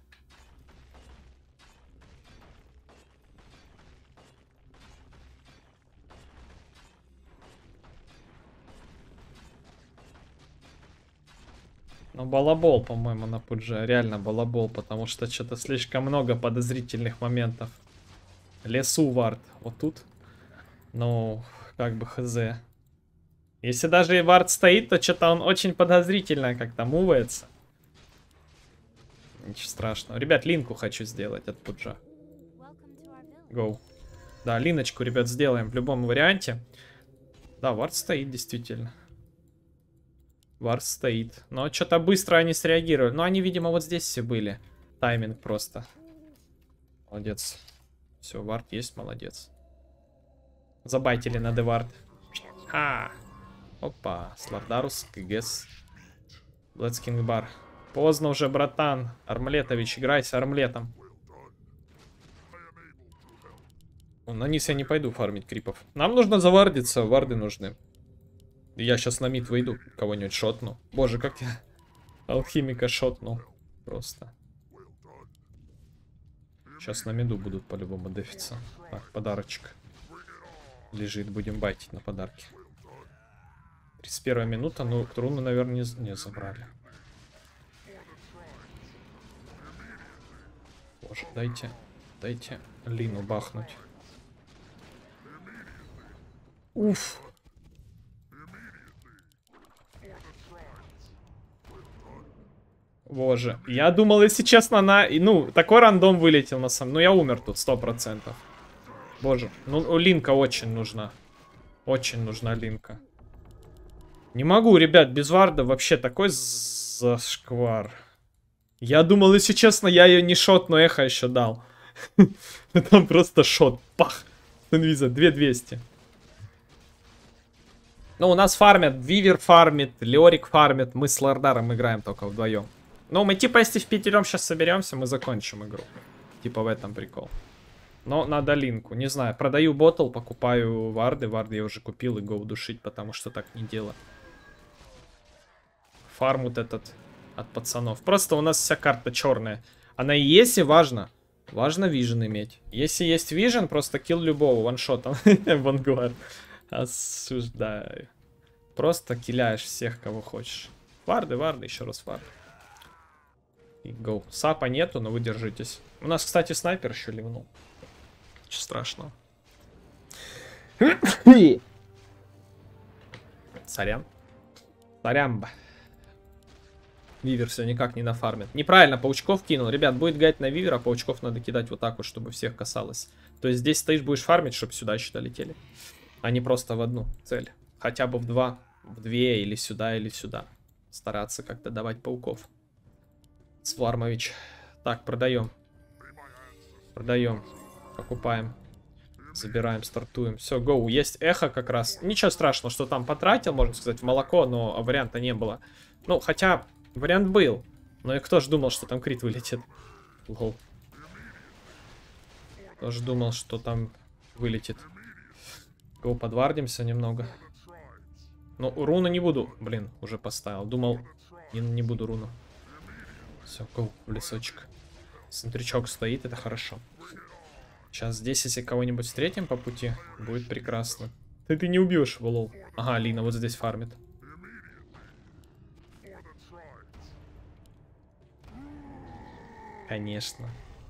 Ну, балабол, по-моему, на пудже. Реально балабол, потому что что-то слишком много подозрительных моментов. Лесу вард. Вот тут. Ну, как бы хз. Если даже и вард стоит, то что-то он очень подозрительно как-то мувается. Ничего страшного. Ребят, линку хочу сделать от пуджа. Гоу. Да, линочку, ребят, сделаем в любом варианте. Да, вард стоит, действительно. Вард стоит. Но что-то быстро они среагировали. Но они, видимо, вот здесь все были. Тайминг просто. Молодец. Все, вард есть, молодец. Забайтили на девард. Ха. Опа. Слардарус, КГС. Блэцкинг бар. Поздно уже, братан. Армлетович, играйся армлетом. На низ я не пойду фармить крипов. Нам нужно завардиться, варды нужны. Я сейчас на мид выйду, кого-нибудь шотну. Боже, как я алхимика шотну. Просто. Сейчас на миду будут по-любому дефиться. Так, подарочек. Лежит, будем байтить на подарки. тридцать первая минута, ну, руну, наверное, не, не забрали. Боже, дайте, дайте Лину бахнуть. Уф. Боже, я думал, если честно, на... Ну, такой рандом вылетел на самом... Ну, я умер тут, сто процентов. Боже, ну, линка очень нужна. Очень нужна линка. Не могу, ребят, без варда вообще такой зашквар. Я думал, если честно, я ее не шот, но эхо еще дал. Там просто шот, пах. Инвиза, две двести. Ну, у нас фармят, Вивер фармит, Леорик фармит. Мы с Лардаром играем только вдвоем. Ну, мы типа, если в пятером сейчас соберемся, мы закончим игру. Типа в этом прикол. Но надо линку. Не знаю, продаю ботл, покупаю варды. Варды я уже купил и гоу душить, потому что так не дело. Фарм вот этот от пацанов. Просто у нас вся карта черная. Она и есть, и важно. Важно вижен иметь. Если есть вижен, просто килл любого ваншотом. Вангуард. Осуждаю. Просто киляешь всех, кого хочешь. Варды, варды, еще раз варды. И гоу. Сапа нету, но вы держитесь. У нас, кстати, снайпер еще ливнул. Ничего страшного. Сорян. Сорямба. Вивер все никак не нафармит. Неправильно, паучков кинул. Ребят, будет гать на вивера, паучков надо кидать вот так вот, чтобы всех касалось. То есть здесь стоишь, будешь фармить, чтобы сюда еще долетели. а не просто в одну цель. Хотя бы в два, в две, или сюда, или сюда. Стараться как-то давать пауков. Свармович. Так, продаем. Продаем. Покупаем. Забираем, стартуем. Все, гоу. Есть эхо как раз. Ничего страшного, что там потратил, можно сказать, в молоко, но варианта не было. Ну, хотя вариант был. Но и кто ж думал, что там крит вылетит? Лол. Кто ж думал, что там вылетит? Гоу, подвардимся немного. Ну, руну не буду. Блин, уже поставил. Думал, не, не буду руну. Все, гоу, в лесочек. Центричок стоит, это хорошо. Сейчас здесь, если кого-нибудь встретим по пути, будет прекрасно. Ты, ты не убьешь его, лол. Ага, Лина вот здесь фармит. Конечно.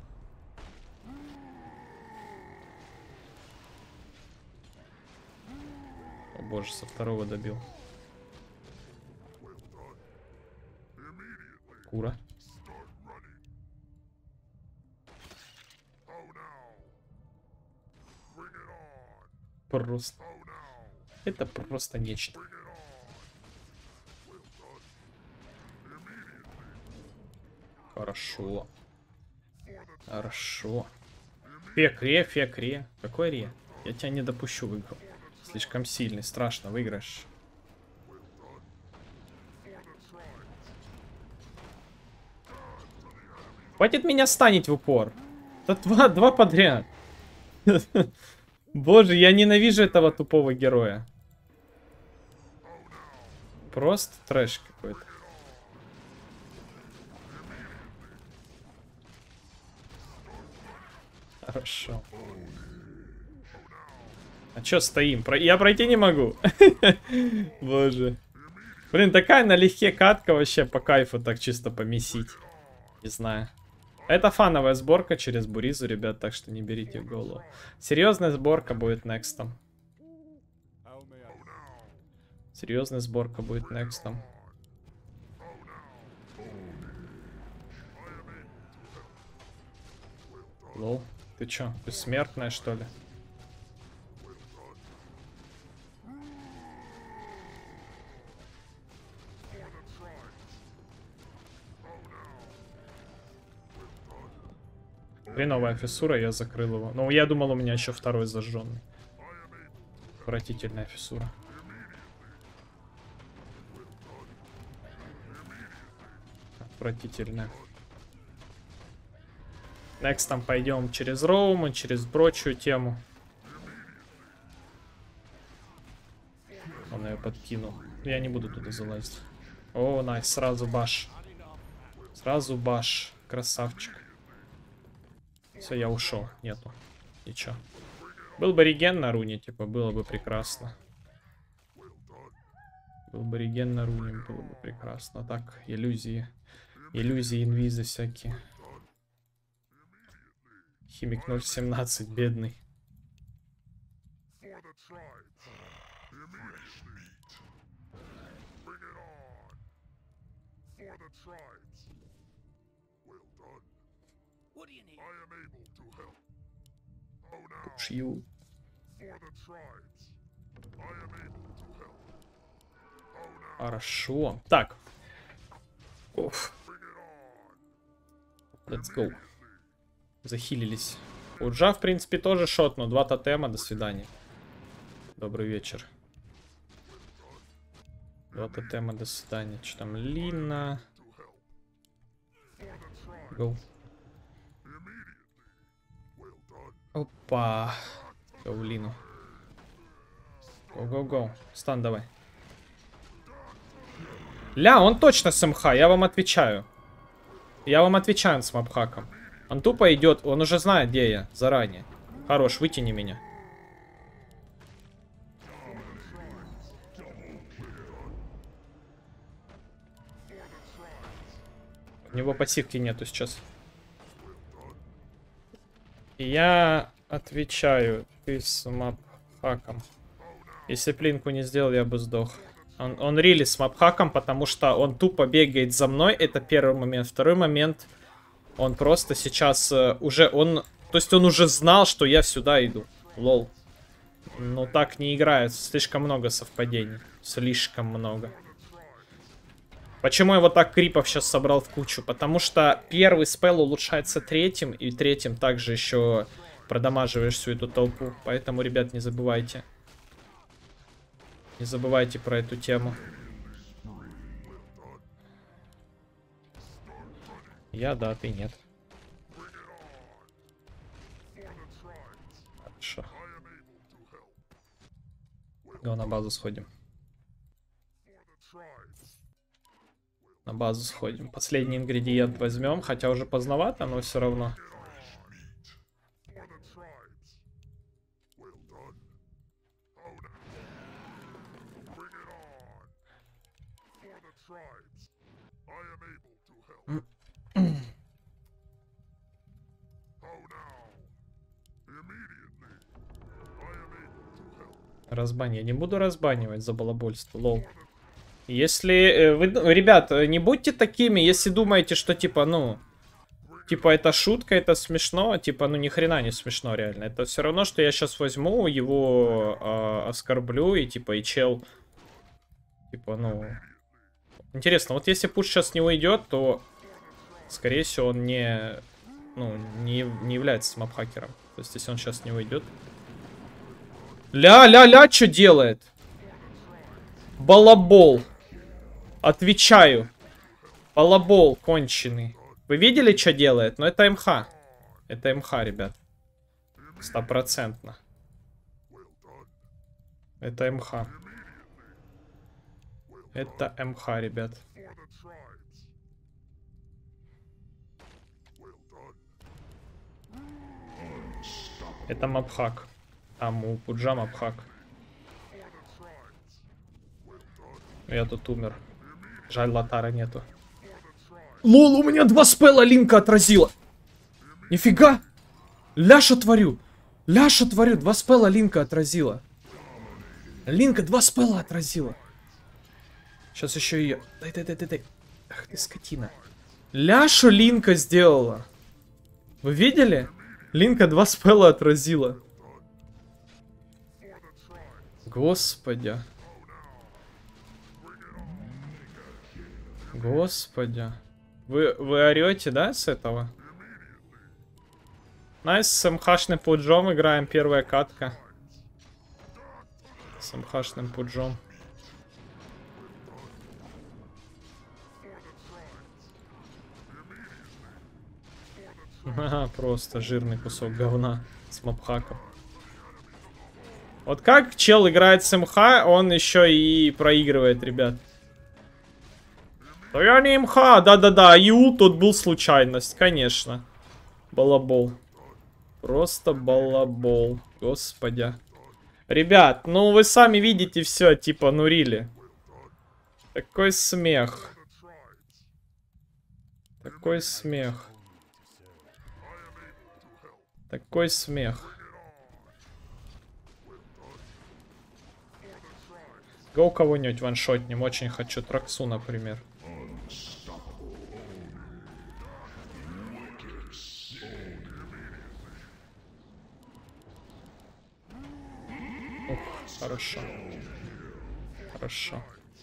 О боже, со второго добил. Кура. Просто. Это просто нечто. Хорошо. Хорошо. Фек-ре, фек-ре. Какой ре? Я тебя не допущу в игру. Слишком сильный, страшно, выиграешь. Хватит меня станить в упор. Это два, два подряд. Боже, я ненавижу этого тупого героя. Просто трэш какой-то. Хорошо. А чё стоим? Про... Я пройти не могу. Боже. Блин, такая налегке катка вообще по кайфу так чисто помесить. Не знаю. Это фановая сборка через Буризу, ребят, так что не берите в голову. Серьезная сборка будет некстом. Серьезная сборка будет некстом. Лол, ты чё, бессмертная, что ли? Хреновая фиссура, я закрыл его. Но я думал, у меня еще второй зажженный. Отвратительная фиссура. Отвратительная. Next там пойдем через роум, через прочую тему. Он ее подкинул. Я не буду туда залазить. О, найс, сразу баш. Сразу баш. Красавчик. Все, я ушел. Нету. Ничего. Был бы реген на руне, типа, было бы прекрасно. Был бы реген на руне, было бы прекрасно. А так, иллюзии. Иллюзии, инвизы всякие. Химик ноль семнадцать, бедный. Шью. Хорошо. Так. Оф. Let's go. Захилились. Уржа, в принципе, тоже шот, но два тотема. До свидания. Добрый вечер. Два тотема, до свидания. Что там? Лина. Go. Опа. Go, Лину. Го-го-го. Стан давай. Ля, он точно с МХ, я вам отвечаю. Я вам отвечаю с мапхаком. Он тупо идет, он уже знает, где я, заранее. Хорош, вытяни меня. У него пассивки нету сейчас. И я отвечаю, ты с мапхаком. Если плинку не сделал, я бы сдох. Он, он рили с мапхаком, потому что он тупо бегает за мной. Это первый момент. Второй момент. Он просто сейчас uh, уже... он, то есть он уже знал, что я сюда иду. Лол. Ну так не играют. Слишком много совпадений. Слишком много. Почему я вот так крипов сейчас собрал в кучу? Потому что первый спелл улучшается третьим, и третьим также еще продамаживаешь всю эту толпу. Поэтому, ребят, не забывайте. Не забывайте про эту тему. Я, да, ты нет. Хорошо. Го, на базу сходим. На базу сходим. Последний ингредиент возьмем, хотя уже поздновато, но все равно. Разбань. Я не буду разбанивать за балабольство, лол. Если... Э, вы, ребят, не будьте такими, если думаете, что типа, ну... Типа, это шутка, это смешно. Типа, ну ни хрена не смешно, реально. Это все равно, что я сейчас возьму, его э, оскорблю, и типа, и чел... Типа, ну... Интересно, вот если пуш сейчас не уйдет, то... Скорее всего, он не... Ну, не, не является смапхакером. То есть, если он сейчас не уйдет... Ля-ля-ля, что делает? Балабол. Отвечаю. Балабол конченый. Вы видели, что делает? Но это МХ. Это МХ, ребят. Стопроцентно. Это МХ. Это МХ, ребят. Это мапхак. Там у Пуджа мапхак. Я тут умер. Жаль, Лотара нету. Лол, у меня два спелла Линка отразила. Нифига. Ляша творю. Ляша творю. Два спелла Линка отразила. Линка два спелла отразила. Сейчас еще ее. Дай, дай, дай, дай, дай. Ах ты скотина. Ляшу Линка сделала. Вы видели? Линка два спелла отразила. Господи. Господи. Вы, вы орете, да, с этого? Найс, с МХшным пуджом играем. Первая катка. С МХшным пуджом. Ага, просто жирный кусок говна с мапхаком. Вот как чел играет с МХ, он еще и проигрывает, ребят. Да я не МХ, да-да-да, Иул тут был случайность, конечно. Балабол. Просто балабол, господи. Ребят, ну вы сами видите все, типа, ну рили. Такой смех. Такой смех. Такой смех. Гоу кого-нибудь ваншотнем. Очень хочу Траксу, например. Ух, хорошо. Хорошо.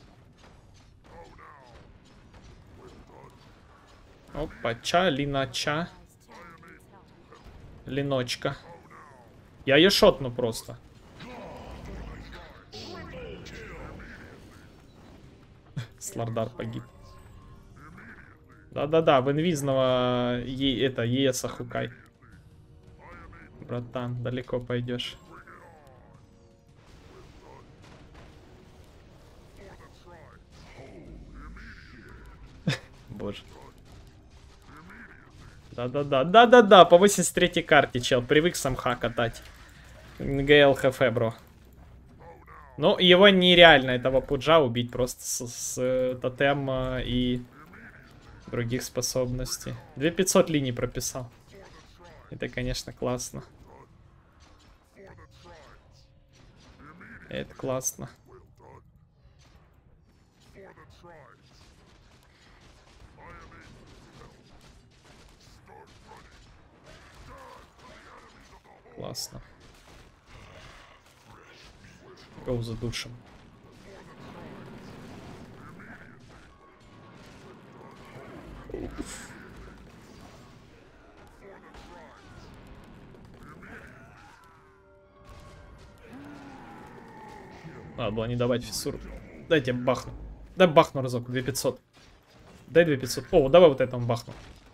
Опа, ча, линача. Линочка. Я ее шотну просто. Слардар погиб. Да-да-да, в инвизного е это ЕСа хукай. Братан, далеко пойдешь. Боже. Да-да-да, да-да-да, по восемьдесят третьей карте, чел. Привык самха катать. ГЛХФ, бро. Ну, его нереально, этого пуджа, убить просто с, с тотема и других способностей. две тысячи пятьсот линий прописал. Это, конечно, классно. Это классно. Классно. Гоу задушим. Надо было не давать фиссуру. Дайте бахну. Дай бахну разок, две пятьсот. Дай две пятьсот. О, давай вот этому бахну.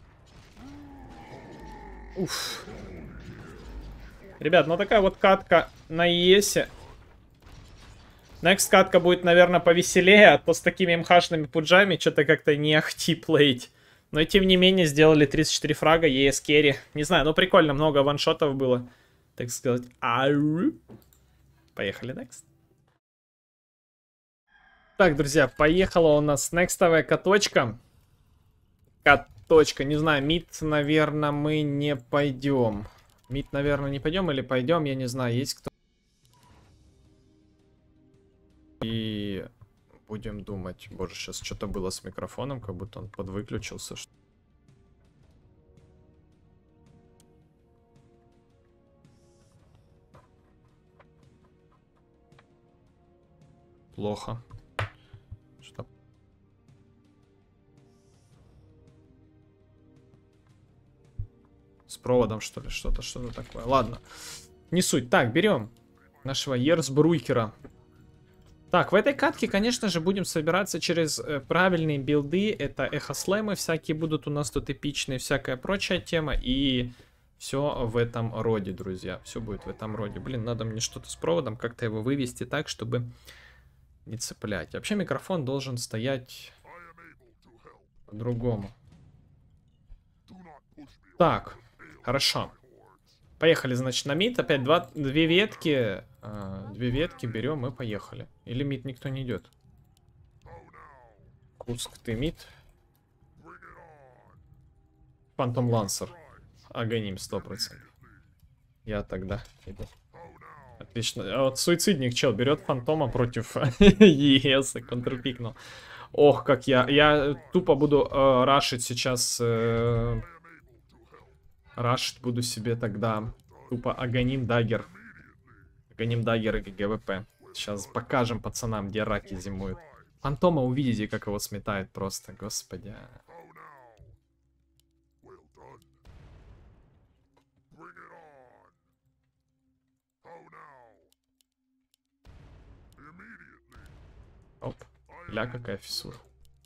Уф. Ребят, ну такая вот катка на ЕСе. Next катка будет, наверное, повеселее, а то с такими мхашными пуджами что-то как-то не ахти плеить. Но и тем не менее сделали тридцать четыре фрага, ЕС керри. Не знаю, ну прикольно, много ваншотов было. Так сказать. Ау. Поехали next. Так, друзья, поехала у нас некстовая каточка. Каточка, не знаю, мид, наверное, мы не пойдем. Мид, наверное, не пойдем или пойдем, я не знаю, есть кто. И будем думать. Боже, сейчас что-то было с микрофоном, как будто он подвыключился. Плохо. Что? С проводом, что ли? Что-то, что-то такое. Ладно. Не суть. Так, берем нашего Ерсбруйкера. Так, в этой катке, конечно же, будем собираться через э, правильные билды. Это эхослэмы всякие будут у нас тут эпичные, всякая прочая тема. И все в этом роде, друзья. Все будет в этом роде. Блин, надо мне что-то с проводом, как-то его вывести так, чтобы не цеплять. Вообще микрофон должен стоять по-другому. Так, хорошо. Поехали, значит, на мид. Опять два, две ветки. А, две ветки берем и поехали. Или мид никто не идет? Курск, ты мид. Фантом Лансер. Агоним сто процентов. Я тогда иду. Отлично. А вот суицидник чел берет фантома против ЕС. Контрпикнул. Ох, как я. Я тупо буду э, рашить сейчас. Э, рашить буду себе тогда. Тупо агоним дагер. Агоним дагер и ГВП. Сейчас покажем пацанам, где раки зимуют. Фантома увидите, как его сметает просто. Господи. Оп. Ля, какая фиссура.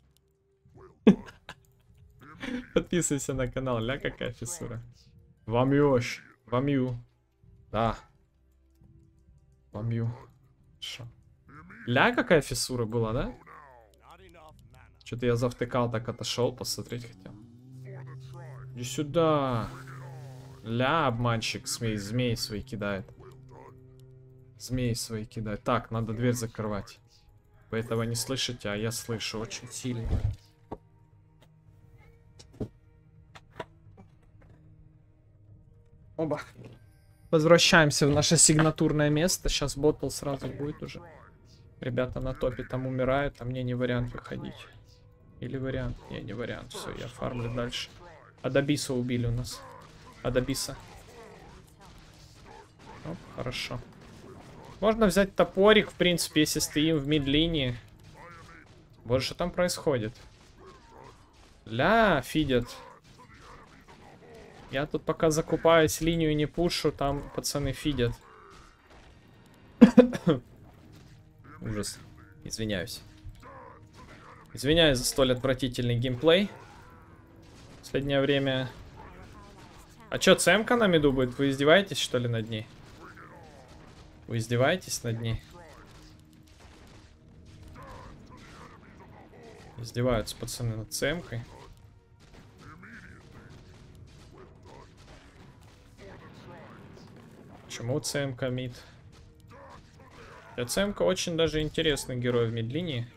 Подписывайся на канал. Ля, какая фиссура. Вам ёж. Вам ю. Да. Вам ю. Шо? Ля, какая фиссура была, да? Что-то я завтыкал, так отошел, посмотреть хотел. Иди сюда. Ля, обманщик, змей, змей свои кидает. Змей свои кидает. Так, надо дверь закрывать. Вы этого не слышите, а я слышу очень сильно. Оба. Возвращаемся в наше сигнатурное место. Сейчас ботл сразу будет уже. Ребята на топе там умирают, а мне не вариант выходить. Или вариант? Не, не вариант. Все, я фармлю дальше. Адабиса убили у нас. Адабиса. Оп, хорошо. Можно взять топорик, в принципе, если стоим в мид-линии. Вот что там происходит. Ля, фидят. Я тут пока закупаюсь, линию не пушу, там пацаны фидят. Ужас. Извиняюсь. Извиняюсь за столь отвратительный геймплей. В последнее время... А чё, цемка на миду будет? Вы издеваетесь, что ли, над ней? Вы издеваетесь над ней? Издеваются пацаны над цемкой. Почему цемка мид? Цемка очень даже интересный герой в мид-линии.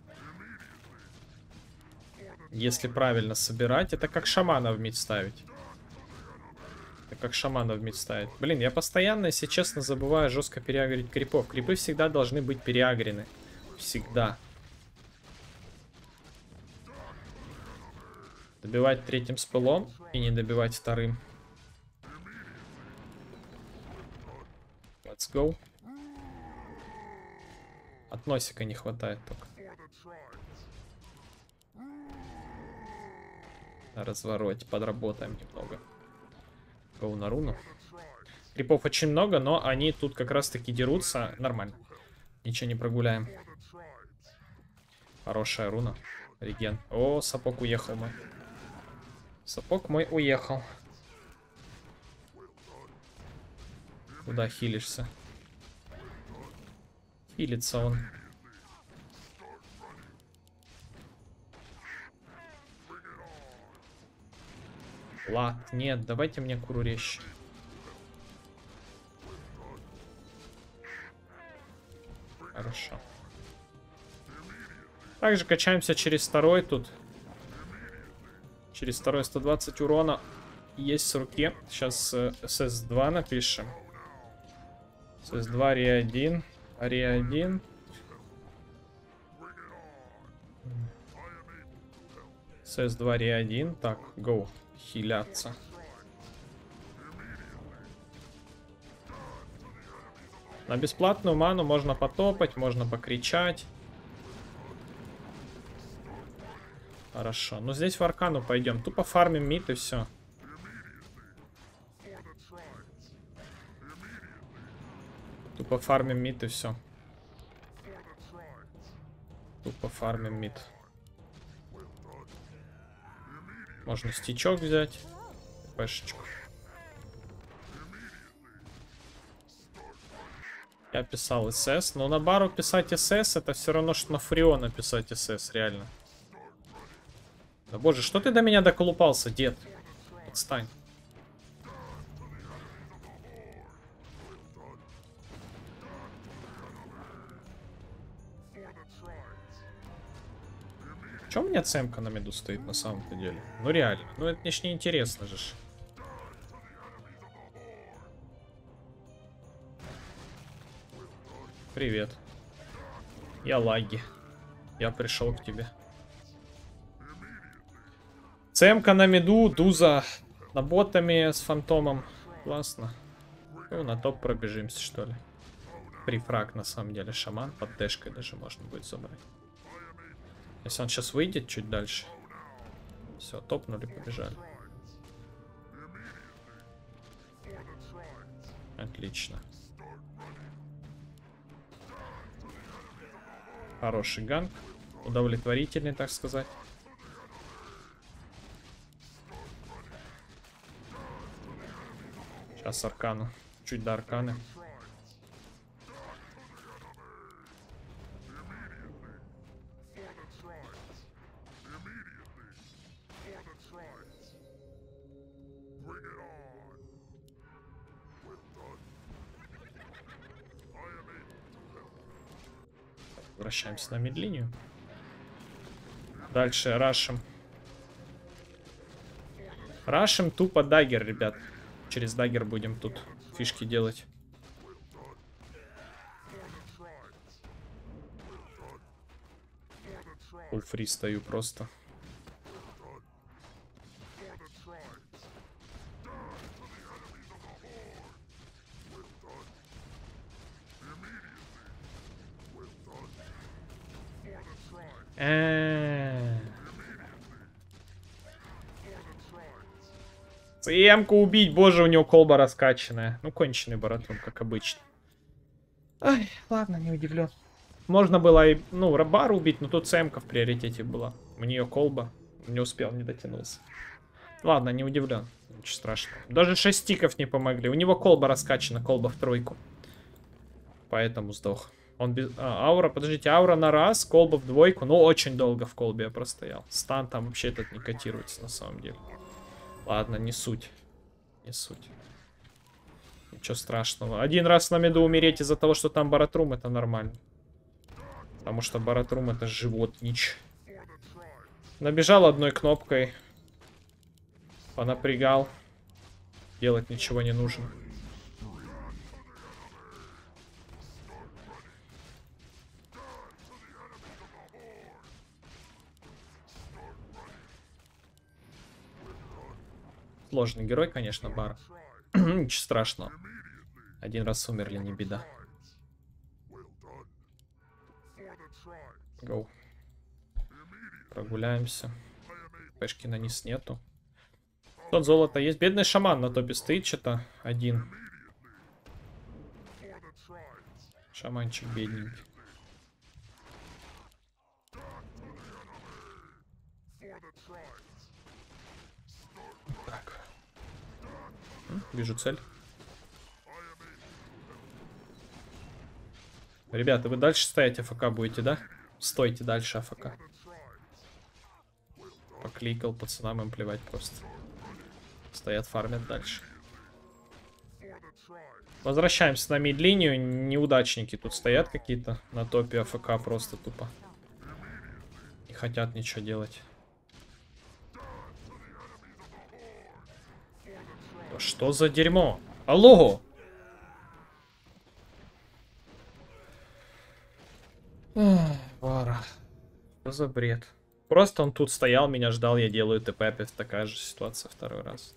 Если правильно собирать, это как шамана в мид ставить. Это как шамана в мид ставить. Блин, я постоянно, если честно, забываю жестко переагрить крипов. Крипы всегда должны быть переагрены. Всегда. Добивать третьим спылом и не добивать вторым. Let's go. носика не хватает только. На развороте подработаем немного. Гоу на руну. Крипов очень много, но они тут как раз таки дерутся. Нормально. Ничего не прогуляем. Хорошая руна. Реген. О, сапог уехал мой. Сапог мой уехал. Куда хилишься? Хилится он. Лад, нет, давайте мне куру резче. Хорошо. Также качаемся через второй тут. Через второй сто двадцать урона есть с руки. Сейчас э, эс эс два напишем. эс эс два ри один. ри один. эс эс два ри один. Так, go. Хиляться. На бесплатную ману можно потопать, можно покричать. Хорошо. Ну здесь в аркану пойдем. Тупо фармим мид и все. Тупо фармим мид и все. Тупо фармим мид. Можно стичок взять. Пешечку. Я писал эс эс, но на бару писать эс эс это все равно, что на Фреона писать эс эс, реально. Да боже, что ты до меня доколупался, дед? Отстань. Че у меня цемка на миду стоит на самом-то деле? Ну реально, ну это ж не интересно же. Привет. Я Лаги. Я пришел к тебе. Цемка на миду, Дуза на ботами с фантомом. Классно. Ну, на топ пробежимся, что ли. Прифраг, на самом деле, шаман. Под дэшкой даже можно будет забрать. Если он сейчас выйдет чуть дальше. Все, топнули, побежали. Отлично. Хороший ганг. Удовлетворительный, так сказать. Сейчас аркану. Чуть до арканы. Возвращаемся на мид-линию. Дальше рашим. Рашим тупо даггер, ребят. Через даггер будем тут фишки делать. Фулл фри стою просто. Цемку убить, боже, у него колба раскачанная. Ну, конченый баратрум, как обычно. Ай, ладно, не удивлен. Можно было и, ну, Рабару убить, но тут Цемка в приоритете была. У нее колба. Не успел, не дотянулся. Ладно, не удивлен. Ничего страшного. Даже шестиков не помогли. У него колба раскачана, колба в тройку. Поэтому сдох. Он без... а, аура, подождите, аура на раз, колба в двойку. Ну, очень долго в колбе я простоял. Стан там вообще этот не котируется на самом деле. Ладно, не суть. Не суть. Ничего страшного. Один раз на миду умереть из-за того, что там баратрум, это нормально. Потому что баратрум это животнич. Набежал одной кнопкой. Понапрягал. Делать ничего не нужно. Сложный герой, конечно, бар. Ничего страшного. Один раз умерли, не беда. Гоу. Прогуляемся. Пешки на низ нету. Тут золото есть. Бедный шаман на топе стоит что-то один. Шаманчик бедненький. Так. Вижу цель. Ребята, вы дальше стоять АФК будете, да? Стойте дальше АФК. Покликал пацанам, им плевать просто. Стоят, фармят дальше. Возвращаемся на мид-линию. Неудачники тут стоят какие-то на топе АФК просто тупо. Не хотят ничего делать. Да что за дерьмо? Алло! Эх, Вара. Что за бред? Просто он тут стоял, меня ждал, я делаю ТП, опять такая же ситуация второй раз.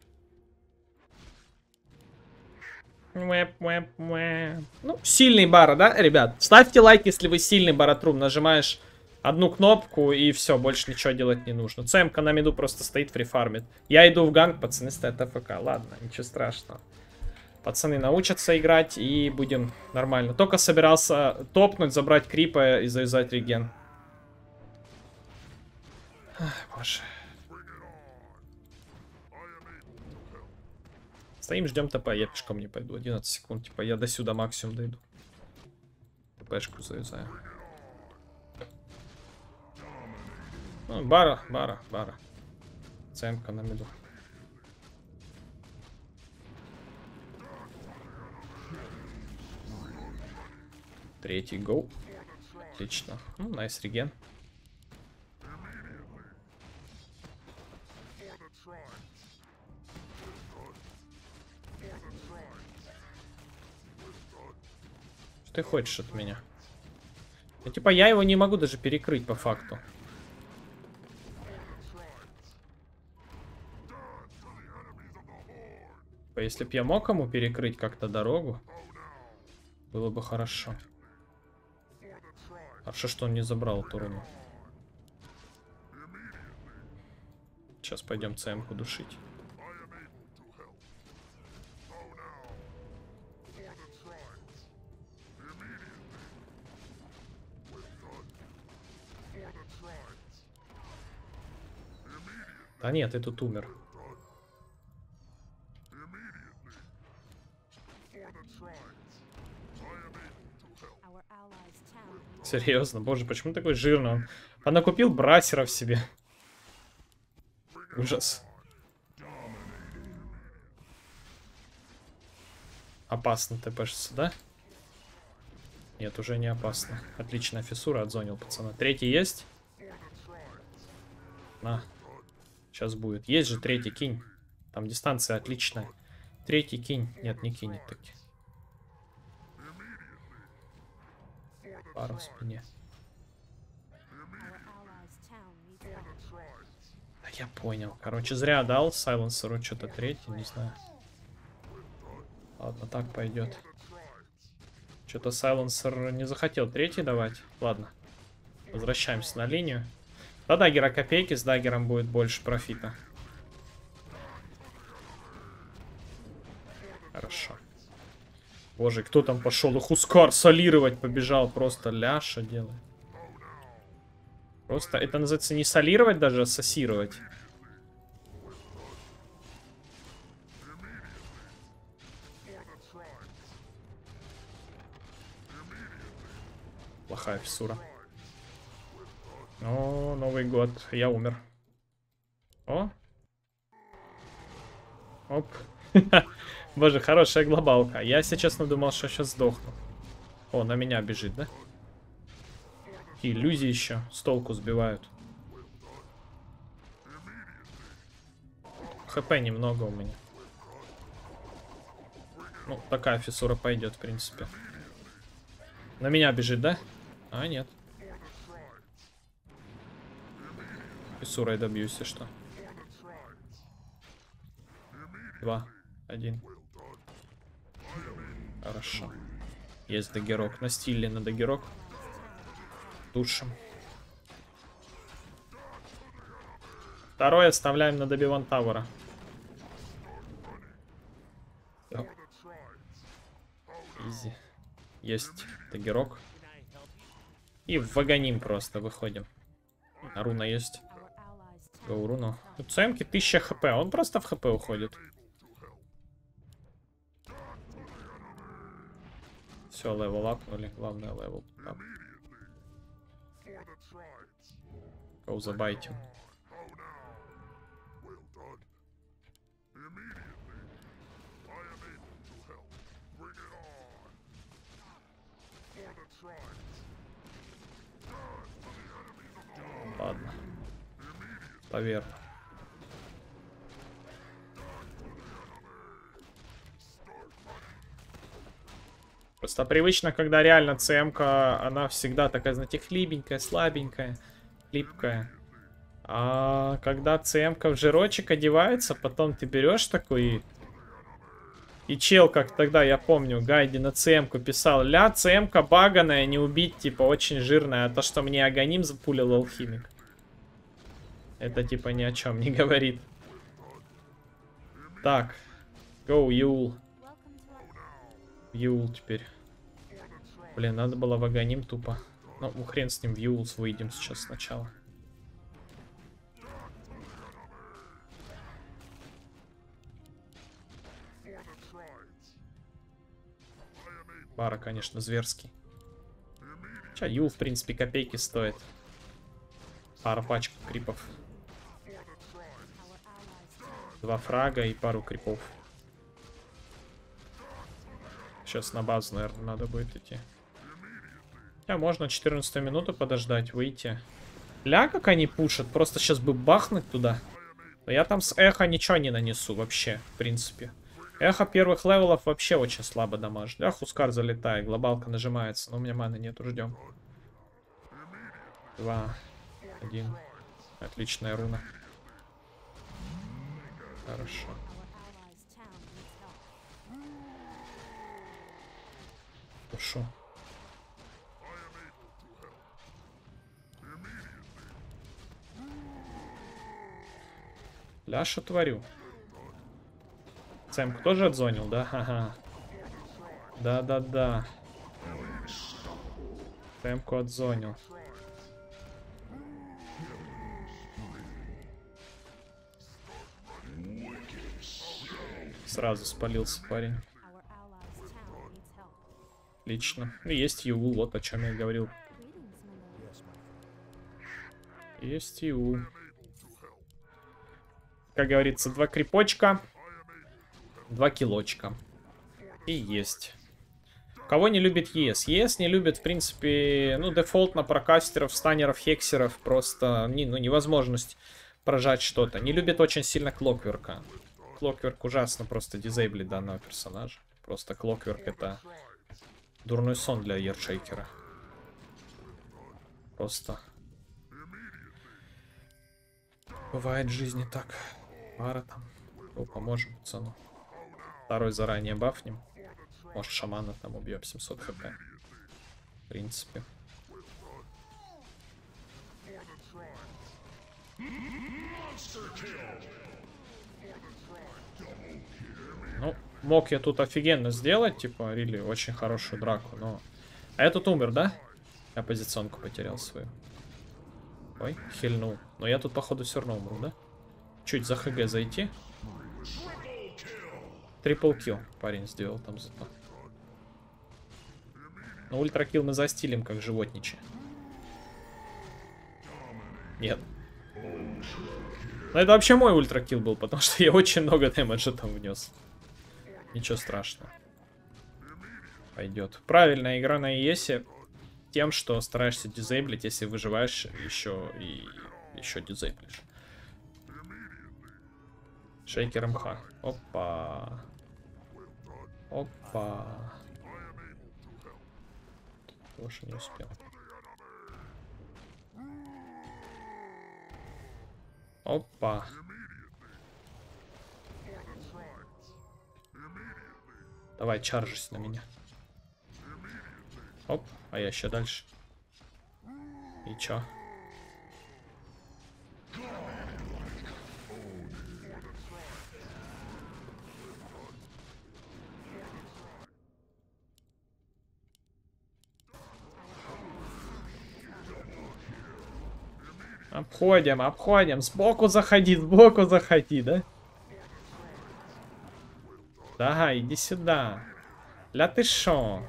Ну, сильный бара, да, ребят? Ставьте лайк, если вы сильный баратрум. Нажимаешь одну кнопку и все, больше ничего делать не нужно. ЦМК на миду просто стоит, фрифармит. Я иду в ганг, пацаны стоят АФК. Ладно, ничего страшного. Пацаны научатся играть и будем нормально. Только собирался топнуть, забрать крипа и завязать реген. Ах, боже. Стоим, ждем ТП. Я пешком не пойду. одиннадцать секунд. Типа я до сюда максимум дойду. ТПшку завязаю. Ну, бара, бара, бара. ЦМК на миду. Третий гоу. Отлично. Ну, найс реген. Что ты хочешь от меня? Ну, типа, я его не могу даже перекрыть по факту. Типа, если б я мог ему перекрыть как-то дорогу, было бы хорошо. Хорошо, что он не забрал эту руну. Сейчас пойдем ЦМ-ку душить. Да нет, ты тут умер. Серьезно, боже, почему такой жирный он? Она купил брасеров себе. Ужас. Опасно ТПшится, да? Нет, уже не опасно. Отличная фиссура, отзонил пацана. Третий есть? На. Сейчас будет. Есть же третий, кинь. Там дистанция отличная. Третий кинь. Нет, не кинет таки. Пара в спине. Да я понял. Короче, зря дал сайленсеру что-то третий, не знаю. Ладно, так пойдет. Что-то сайленсер не захотел третий давать. Ладно. Возвращаемся на линию. До даггера копейки, с даггером будет больше профита. Хорошо. Боже, кто там пошел? Хускар солировать побежал. Просто ляша делает. Просто это называется не солировать даже, а сосировать. Плохая фиссура. О, Новый год. Я умер. О. Оп. Боже, хорошая глобалка. Я, если честно, думал, что сейчас сдохну. О, на меня бежит, да? И иллюзии еще с толку сбивают. ХП немного у меня. Ну, такая фиссура пойдет, в принципе. На меня бежит, да? А, нет. Фиссурой добьюсь, если что. Два. Один. Хорошо. Есть даггерок. На стиле на даггерок. Душим. Второй оставляем на добиван Тауэра. Изи. Есть тагерок. И в вагоним просто выходим. А руна есть. Гоу руну. У Цемки тысяча хп. Он просто в хп уходит. Все, левел апнули. Главное левел ап. Гоу забайтим. Ладно. Наверное. Просто привычно, когда реально ЦМ-ка, она всегда такая, знаете, хлибенькая, слабенькая, липкая. А когда ЦМ-ка в жирочек одевается, потом ты берешь такой... И чел, как тогда, я помню, гайде на ЦМ-ку писал: ля, ЦМ-ка баганая, не убить, типа, очень жирная. А то, что мне Аганим запулил алхимик, это, типа, ни о чем не говорит. Так. Гоу, Юл. Юл теперь. Блин, надо было в Аганим тупо. Ну, хрен с ним, в Юл выйдем сейчас сначала. Бара, конечно, зверский. Ча, Юл, в принципе, копейки стоит. Пара пачек крипов. Два фрага и пару крипов. Сейчас на базу, наверное, надо будет идти. А можно четырнадцатую минуту подождать, выйти. Ля, как они пушат. Просто сейчас бы бахнуть туда. Но я там с эхо ничего не нанесу вообще, в принципе. Эхо первых левелов вообще очень слабо дамажит. Эх, Хускар залетает, глобалка нажимается. Но у меня маны нету, ждем. Два. Один. Отличная руна. Хорошо. Пушу. Ляша творю. Цемку тоже отзонил, да? Ага. Да-да-да. Цемку отзонил. Сразу спалился парень. Отлично. И есть Юл, вот о чем я говорил. Есть Юл. Как говорится, два крипочка. Два килочка. И есть. Кого не любит ЕС? ЕС не любит, в принципе, ну, дефолтно прокастеров, станеров, хексеров. Просто не, ну, невозможность прожать что-то. Не любит очень сильно Клокверка. Клокверк ужасно просто дизейблит данного персонажа. Просто Клокверк — это дурной сон для Ершейкера. Просто. Бывает в жизни так. Пара там. О, поможем пацану. Второй заранее бафнем. Может, шамана там убьем, семьсот хп. В принципе. Ну, мог я тут офигенно сделать, типа, или очень хорошую драку, но... А я тут умер, да? Я позиционку потерял свою. Ой, хильнул. Но я тут, походу, все равно умру, да? Чуть за ХГ зайти. Трипл килл парень сделал там зато. Но ультракилл мы застилим, как животничи. Нет. Но это вообще мой ультракилл был, потому что я очень много дэмэджа там внес. Ничего страшного. Пойдет. Правильная игра на ЕСе тем, что стараешься дизейблить, если выживаешь, еще и еще дизейблишь. Шейкер МХ. Опа. Опа. Больше не успел. Опа. Давай, чаржись на меня. Оп, а я еще дальше. И чё? Обходим, обходим. Сбоку заходи, сбоку заходи, да? Да, иди сюда. Ля ты шо?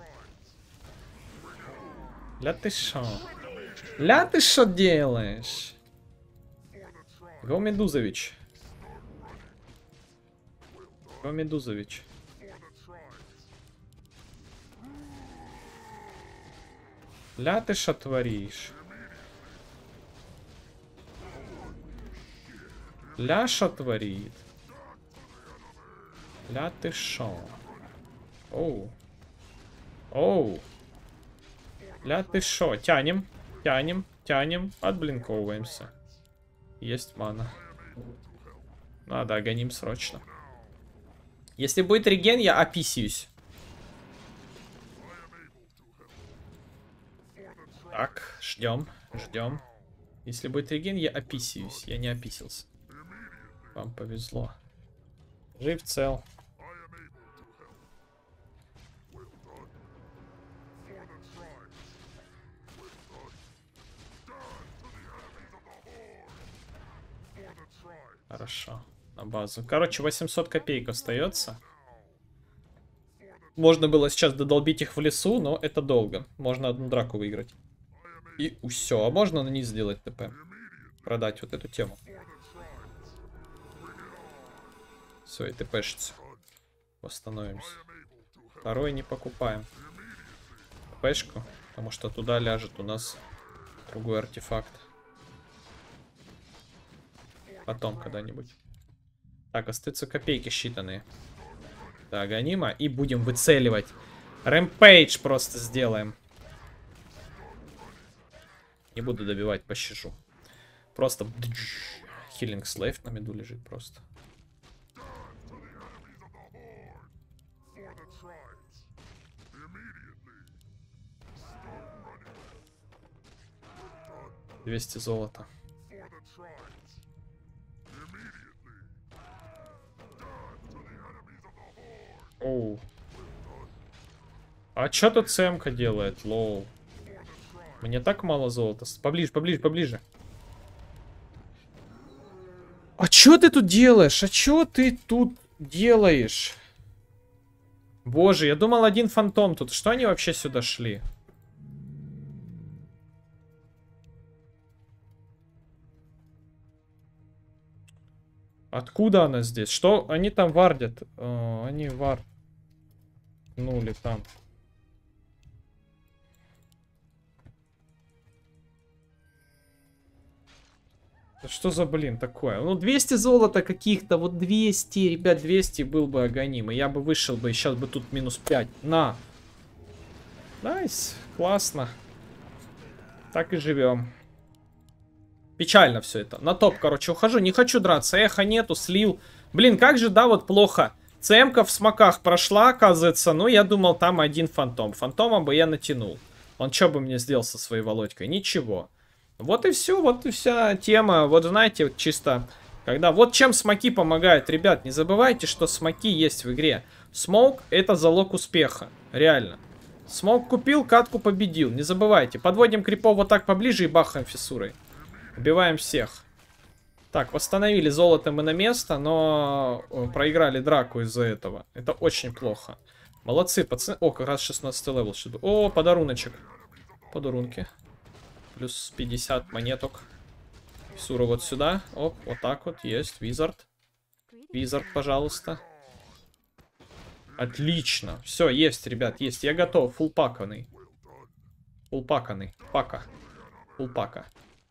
Ля ты шо? Ля ты шо делаешь? Го Медузович. Го Медузович. Ля ты шо творишь? Ля шо творит? Ля ты шо? Оу. Оу. Ля ты шо? Тянем, тянем, тянем, отблинковываемся. Есть мана. Надо, гоним срочно. Если будет реген, я описюсь. Так, ждем, ждем. Если будет реген, я описюсь. Я не описался. Вам повезло. Жив, цел. Хорошо. На базу. Короче, восемьсот копеек остается. Можно было сейчас додолбить их в лесу, но это долго. Можно одну драку выиграть. И все. А можно на низ сделать ТП. Продать вот эту тему. Все, и ТПшится. Восстановимся. Второй не покупаем. ТПшку, потому что туда ляжет у нас другой артефакт. Потом когда-нибудь. Так, остаются копейки считанные. Так, гонима. И будем выцеливать. Рэмпейдж просто сделаем. Не буду добивать, пощажу. Просто... Хиллинг слейв на меду лежит просто. двести золота. Оу. А чё тут Сэмка делает, лоу? Мне так мало золота. Поближе, поближе, поближе. А чё ты тут делаешь? А чё ты тут делаешь? Боже, я думал один фантом тут. Что они вообще сюда шли? Откуда она здесь? Что они там вардят? О, они вар... Нули там. Что за, блин, такое? Ну, двести золота каких-то, вот двести, ребят, двести был бы агоним. И я бы вышел бы, и сейчас бы тут минус пять. На. Найс, классно. Так и живем. Печально все это. На топ, короче, ухожу. Не хочу драться. Эхо нету, слил. Блин, как же, да, вот плохо. ЦМ-ка в смоках прошла, оказывается. Ну, я думал, там один фантом. Фантома бы я натянул. Он что бы мне сделал со своей Володькой? Ничего. Вот и все, вот и вся тема. Вот знаете, вот чисто, когда... Вот чем смоки помогают, ребят. Не забывайте, что смоки есть в игре. Смоук — это залог успеха. Реально. Смоук купил, катку победил. Не забывайте. Подводим крипов вот так поближе и бахаем фиссурой. Убиваем всех. Так, восстановили золото мы на место, но проиграли драку из-за этого. Это очень плохо. Молодцы, пацаны. О, как раз шестнадцатый левел. О, подаруночек. Подарунки. Плюс пятьдесят монеток. Фиссура вот сюда. Оп, вот так вот. Есть. Визард. Визард, пожалуйста. Отлично. Все, есть, ребят, есть. Я готов. Фулпаканный. Фулпаканный. Пака. Фулпака.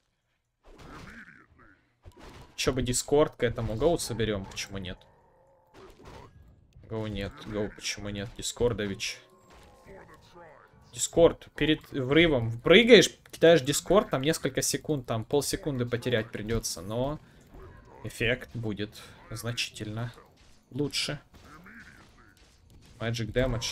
Че бы Дискорд к этому? Гоу соберем. Почему нет? Гоу нет. Гоу почему нет? Дискордович. Дискорд. Перед врывом прыгаешь, кидаешь Дискорд, там несколько секунд, там полсекунды потерять придется, но эффект будет значительно лучше. Magic Damage.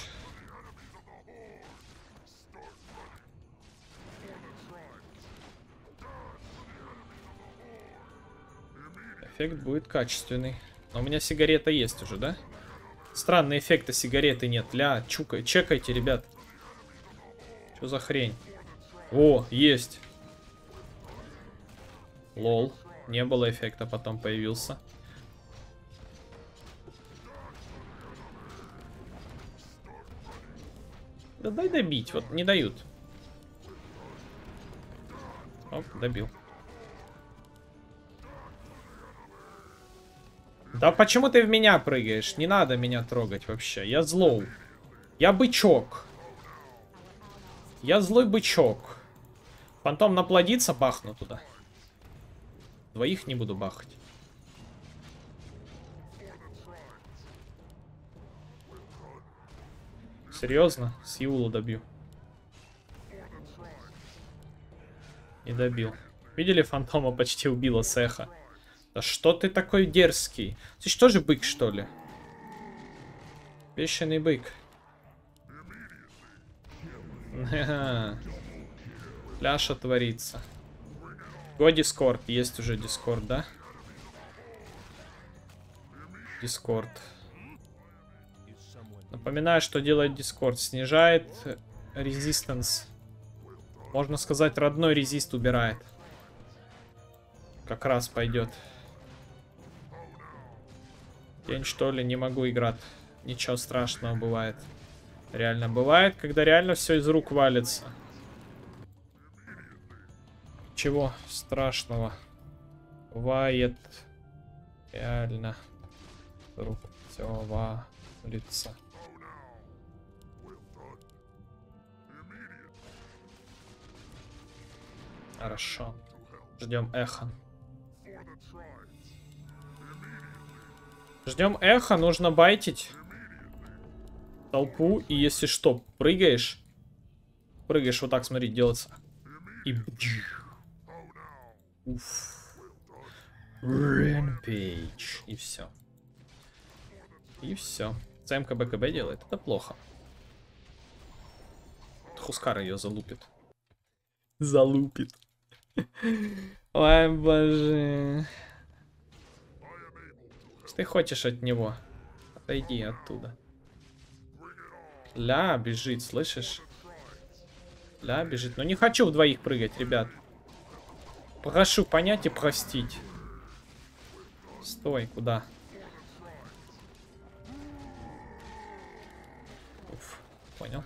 Эффект будет качественный. Но у меня сигарета есть уже, да? Странный эффект, а сигареты нет. Ля, чукай, чекайте, ребят. Что за хрень? О, есть. Лол. Не было эффекта, потом появился. Да дай добить, вот не дают. Оп, добил. Да почему ты в меня прыгаешь? Не надо меня трогать вообще. Я злой. Я бычок. Я злой бычок. Фантом наплодится, бахну туда. Двоих не буду бахать. Серьезно? С Юлу добью. И добил. Видели, фантома почти убила с эхо. Да что ты такой дерзкий? Ты что же бык, что ли? Бешеный бык. Пляша творится. Го Дискорд. Есть уже Дискорд, да? Дискорд. Напоминаю, что делает Дискорд. Снижает резистанс. Можно сказать, родной резист убирает. Как раз пойдет. День, что ли, не могу играть. Ничего страшного бывает. Реально бывает, когда реально все из рук валится. Чего страшного бывает. Реально. Рук все валится. Хорошо. Ждем эхо. Ждем эхо, нужно байтить толпу. И если что, прыгаешь. Прыгаешь вот так, смотри, делается. И... Уф. Rampage. И все. И все. ЦМК БКБ делает. Это плохо. Хускар ее залупит. Залупит. Ой, боже. Что ты хочешь от него? Отойди оттуда. Ля бежит, слышишь? Ля бежит. Но не хочу в двоих прыгать, ребят. Прошу понять и простить. Стой, куда? Уф, понял.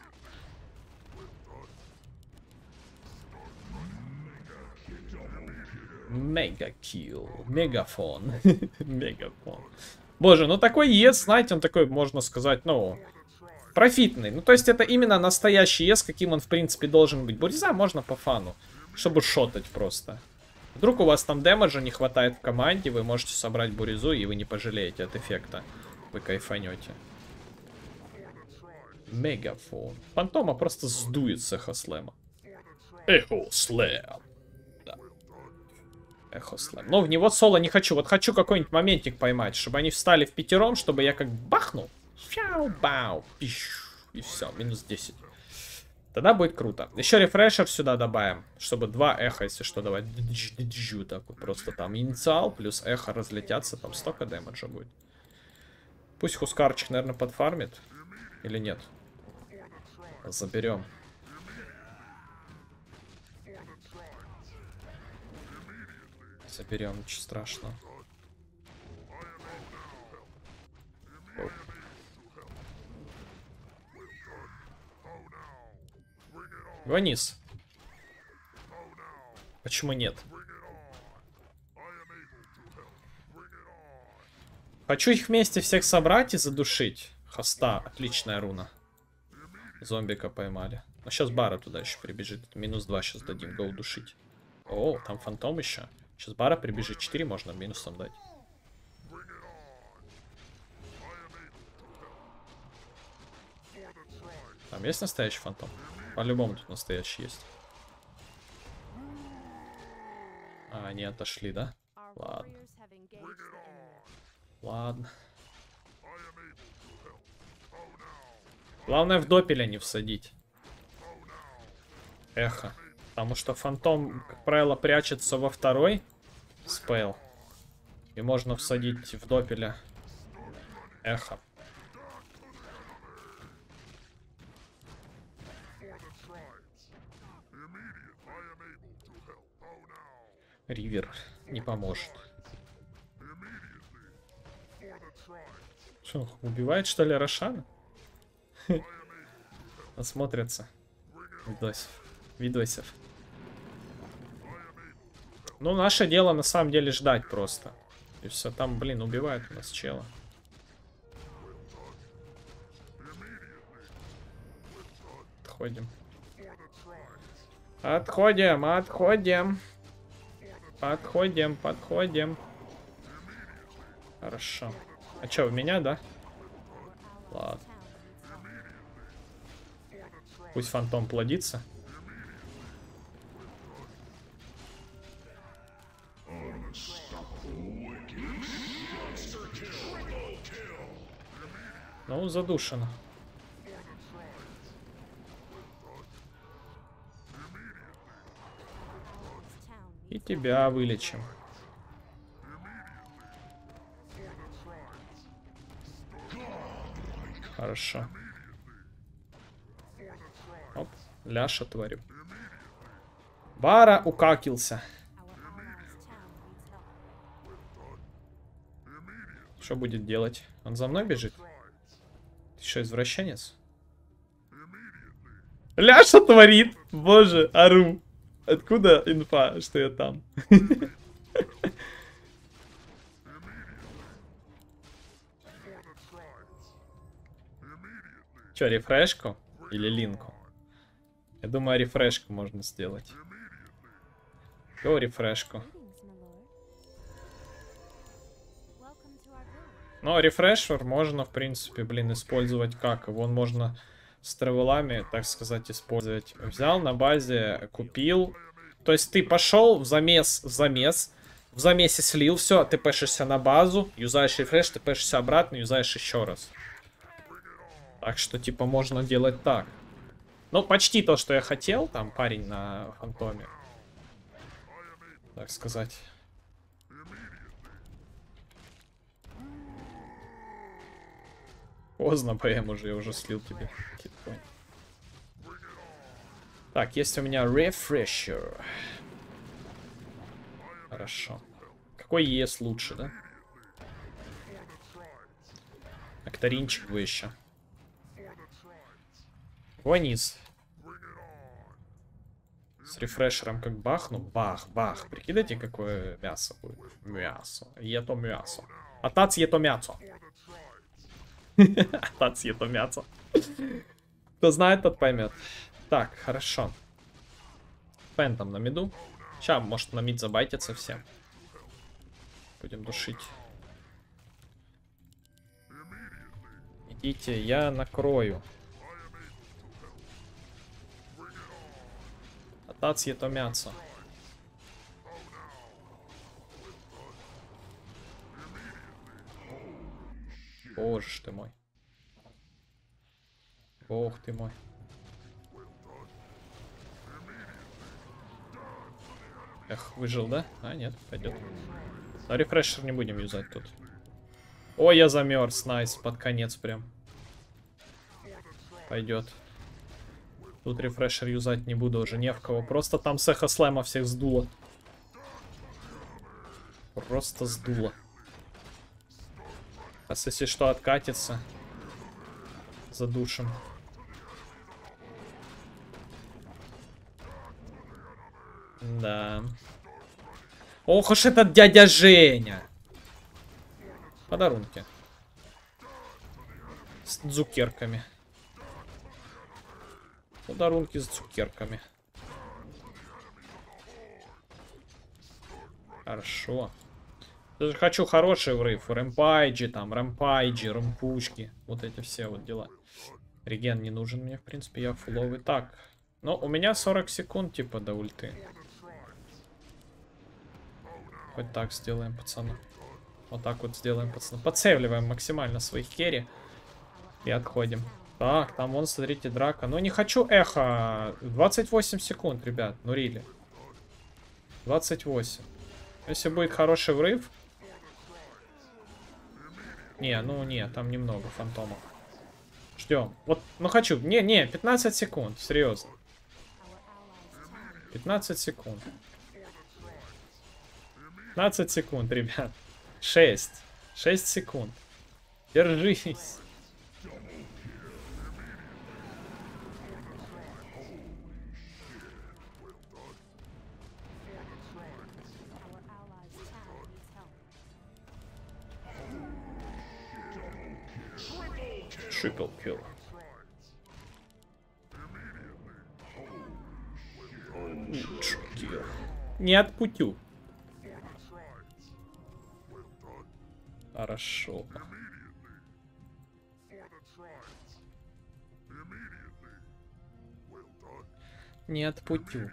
Мега килл. Мегафон. Мегафон. Боже, ну такой ес, знаете, он такой, можно сказать, ну, профитный. Ну, то есть это именно настоящий ес, каким он, в принципе, должен быть. Буриза можно по фану, чтобы шотать просто. Вдруг у вас там дэмэджа не хватает в команде, вы можете собрать буризу, и вы не пожалеете от эффекта. Вы кайфанете. Мегафон. Фантома просто сдует с Эхо Слэма. Эхо Слэм. Да. Эхо Слэм. Но в него соло не хочу. Вот хочу какой-нибудь моментик поймать, чтобы они встали в пятером, чтобы я как бахнул. Фяу, бау, пищ. И все, минус десять. Тогда будет круто. Еще рефрешер сюда добавим, чтобы два эхо, если что, давать. Так вот, просто там инициал плюс эхо разлетятся, там столько дэмэджа будет. Пусть Хускарчик, наверное, подфармит. Или нет? Заберем. Заберем, ничего страшного. Вниз. Почему нет? Хочу их вместе всех собрать и задушить. Хоста, отличная руна. Зомбика поймали. Но сейчас Бара туда еще прибежит. Минус два сейчас дадим, гоу душить. О, там фантом еще. Сейчас Бара прибежит. четыре можно минусом дать. Там есть настоящий фантом? По-любому тут настоящий есть. А, они отошли, да? Ладно. Ладно. Главное в допеля не всадить. Эхо. Потому что фантом, как правило, прячется во второй спейл. И можно всадить в допеля эхо. Ривер не поможет. Что, убивает, что ли, Рошана? Смотрится. Видосев. Видосев. Ну, наше дело на самом деле ждать просто. И все, там, блин, убивают у нас чела. Отходим. Отходим, отходим. Подходим, подходим. Хорошо. А что, у меня, да? Ладно. Пусть фантом плодится. Ну, задушено. И тебя вылечим. Хорошо. Оп, ляша творю. Бара укакился. Что будет делать? Он за мной бежит? Ты что, извращенец? Ляша творит! Боже, ору. Откуда инфа, что я там? Че, рефрешку? Или линку? Я думаю, рефрешку можно сделать. Go рефрешку. Но рефрешер можно, в принципе, блин, использовать как? Его можно с тревелами, так сказать, использовать. Взял на базе, купил. То есть ты пошел в замес, в замес. В замесе слил, все, ты пэшишься на базу, юзаешь рефреш, ты пэшишься обратно, юзаешь еще раз. Так что, типа, можно делать так. Ну, почти то, что я хотел, там, парень на фантоме. Так сказать. Поздно, ПМ уже, я уже слил тебе. Так, есть у меня рефрешер. Хорошо. Какой ЕС лучше, да? Акторинчик бы еще. Вниз. С рефрешером как бахну. Бах, бах. Прикидайте, какое мясо будет. Мясо. Ето мясо. Атац ето мясо. Атац ето мясо. Кто знает, тот поймет. Так, хорошо. Фэнтом на миду. Сейчас, может, на мид забайтятся все. Будем душить. Идите, я накрою. Атац ето мясо. Боже ж ты мой. Бог ты мой. Эх, выжил, да? А, нет, пойдет. Но рефрешер не будем юзать тут. Ой, я замерз, найс, под конец прям. Пойдет. Тут рефрешер юзать не буду, уже не в кого. Просто там с эхо слэма всех сдуло. Просто сдуло. А если что, откатится. Задушим. Да. Ох уж этот дядя Женя. Подарунки. С цукерками. Подарунки с цукерками. Хорошо. Даже хочу хороший врыв. Рэмпайджи там, рэмпайджи, рэмпушки. Вот эти все вот дела. Реген не нужен мне, в принципе, я фуловый. Так. Ну, у меня сорок секунд, типа, до ульты. Хоть так сделаем, пацаны. Вот так вот сделаем, пацаны. Подсейвливаем максимально своих керри. И отходим. Так, там вон, смотрите, драка. Ну, не хочу эхо. двадцать восемь секунд, ребят. Ну, рили. двадцать восемь. Если будет хороший врыв, Не, ну не, там немного фантомов. Ждем. Вот, ну хочу. Не, не, пятнадцать секунд, серьезно. пятнадцать секунд. пятнадцать секунд, ребят. шесть. шесть секунд. Держись. Triple kill. Не отпутю. Хорошо. Не отпутю.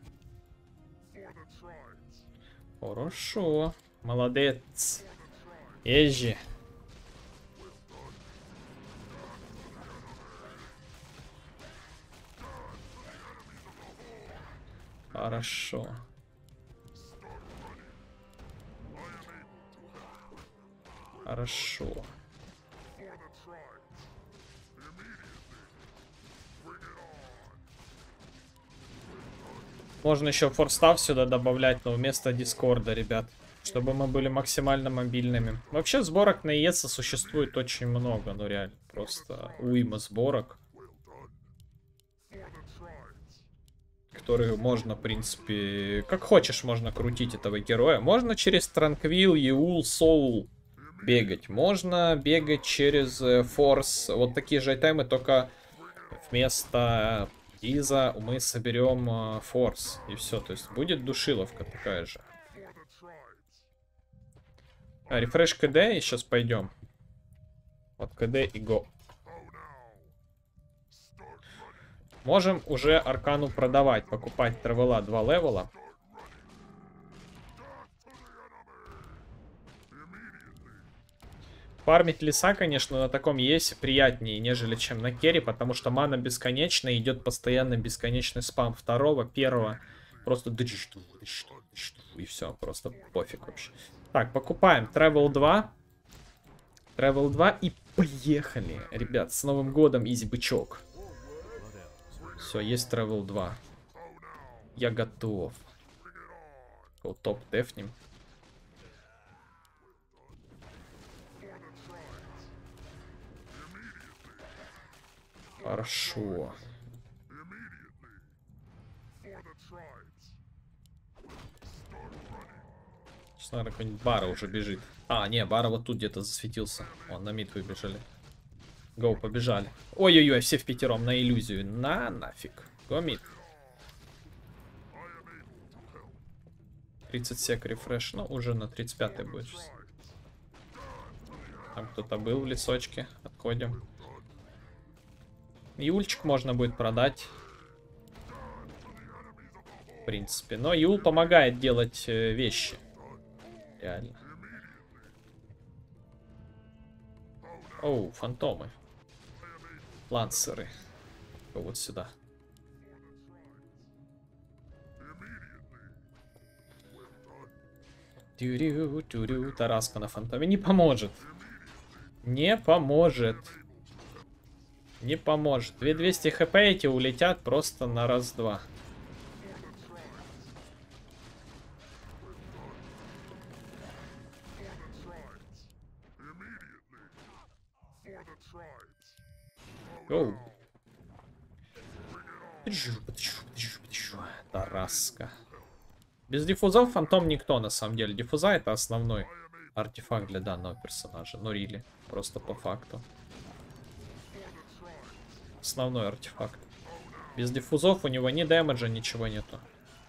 Хорошо. Молодец. Езжи. Хорошо. Хорошо. Можно еще форстав сюда добавлять, но вместо дискорда, ребят. Чтобы мы были максимально мобильными. Вообще сборок на ИЭСа существует очень много, ну реально. Просто уйма сборок. Которые можно, в принципе, как хочешь можно крутить этого героя. Можно через Транквил, Еул, Соул бегать. Можно бегать через Форс. Вот такие же айтемы, только вместо Иза мы соберем Форс. И все, то есть будет душиловка такая же. А, рефреш КД, и сейчас пойдем. Вот КД и го. Можем уже Аркану продавать, покупать травела два левела. Фармить леса, конечно, на таком есть приятнее, нежели чем на керри, потому что мана бесконечная, идет постоянно бесконечный спам второго, первого. Просто и все, просто пофиг вообще. Так, покупаем Travel два. Travel два и поехали, ребят, с Новым годом, изи бычок. Все, есть Travel два. Я готов. Топ дефнем. Хорошо. Сейчас, наверное, какой-нибудь Бара уже бежит. А, не, Бара вот тут где-то засветился. Вон, на мид выбежали. Гоу, побежали. Ой-ой-ой, все в пятером на иллюзию. На нафиг. Го мид. тридцать сек рефреш. Ну, уже на тридцать пятой будет сейчас. Там кто-то был в лесочке. Отходим. Юльчик можно будет продать. В принципе. Но Юл помогает делать э, вещи. Реально. Оу, фантомы. Лансеры. Вот сюда. Тюрю, тюрю. Тараска на фантоме не поможет. Не поможет. Не поможет. две двести хп эти улетят просто на раз-два. Гоу. Тараска. Без диффузов фантом никто, на самом деле. Диффуза это основной артефакт для данного персонажа. Ну, рили. Просто по факту. Основной артефакт. Без диффузов у него ни дэмэджа, ничего нету.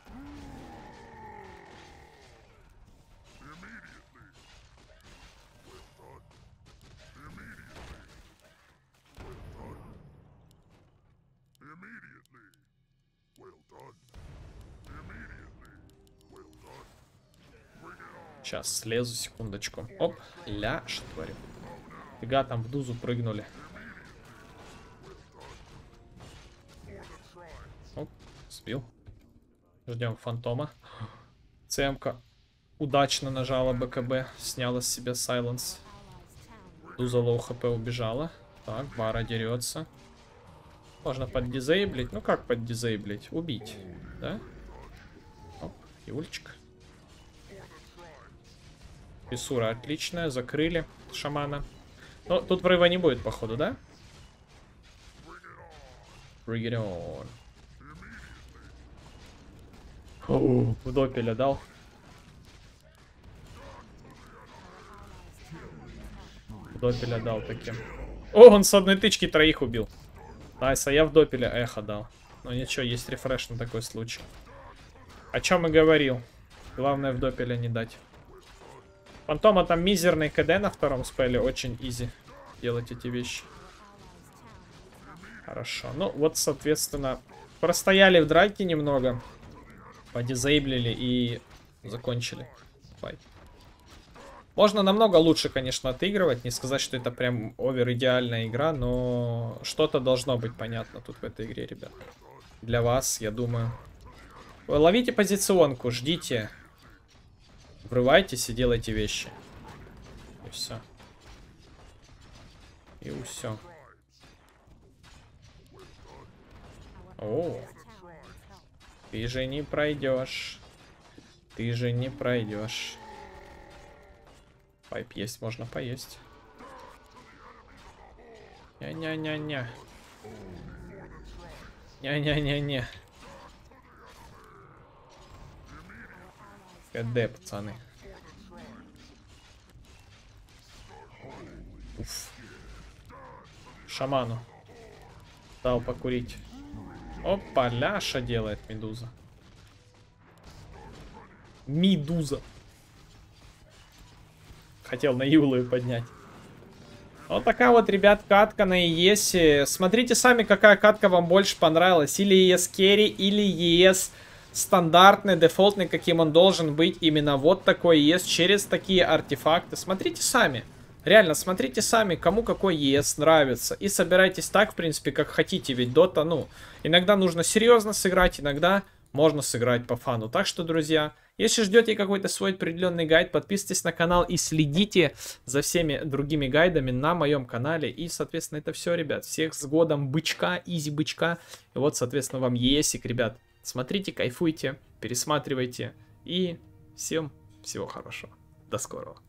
Сейчас слезу, секундочку. Оп, ля, что творим. Фига, там в дузу прыгнули. Оп, сбил. Ждем фантома. ЦМ-ка удачно нажала БКБ, сняла с себя сайленс. Дуза лоу хп убежала. Так, Бара дерется. Можно поддизейблить. Ну как поддизейблить? Убить, да? Оп, Юлечка. Фисура отличная, закрыли шамана. Но тут врыва не будет, походу, да? Bring it on. О, в допеля дал. В допеля дал таким. О, он с одной тычки троих убил. Найс, а я в допеле эхо дал. Но ничего, есть рефреш на такой случай. О чем и говорил. Главное в допеле не дать. Фантома там мизерный КД на втором спеле. Очень изи делать эти вещи. Хорошо. Ну, вот, соответственно, простояли в драке немного. Подизейблили и закончили файт. Можно намного лучше, конечно, отыгрывать. Не сказать, что это прям овер идеальная игра, но что-то должно быть понятно тут в этой игре, ребят. Для вас, я думаю. Вы ловите позиционку, ждите. Врывайтесь и делайте вещи. И все. И все. О, ты же не пройдешь. Ты же не пройдешь. Пайп есть, можно поесть. Ня-ня-ня-ня. Ня-ня-ня-ня. КД, пацаны. Уф. Шаману дал покурить. Опа, ляша делает Медуза. Медуза. Хотел на Юлу поднять. Вот такая вот, ребят, катка на ЕСе. Смотрите сами, какая катка вам больше понравилась. Или ЕС керри, или ЕС стандартный, дефолтный, каким он должен быть. Именно вот такой ЕС через такие артефакты. Смотрите сами. Реально, смотрите сами, кому какой ЕС нравится. И собирайтесь так, в принципе, как хотите. Ведь дота, ну, иногда нужно серьезно сыграть, иногда можно сыграть по фану. Так что, друзья, если ждете какой-то свой определенный гайд, подписывайтесь на канал и следите за всеми другими гайдами на моем канале. И, соответственно, это все, ребят. Всех с годом бычка, изи бычка. И вот, соответственно, вам ЕСик, ребят. Смотрите, кайфуйте, пересматривайте. И всем всего хорошего. До скорого.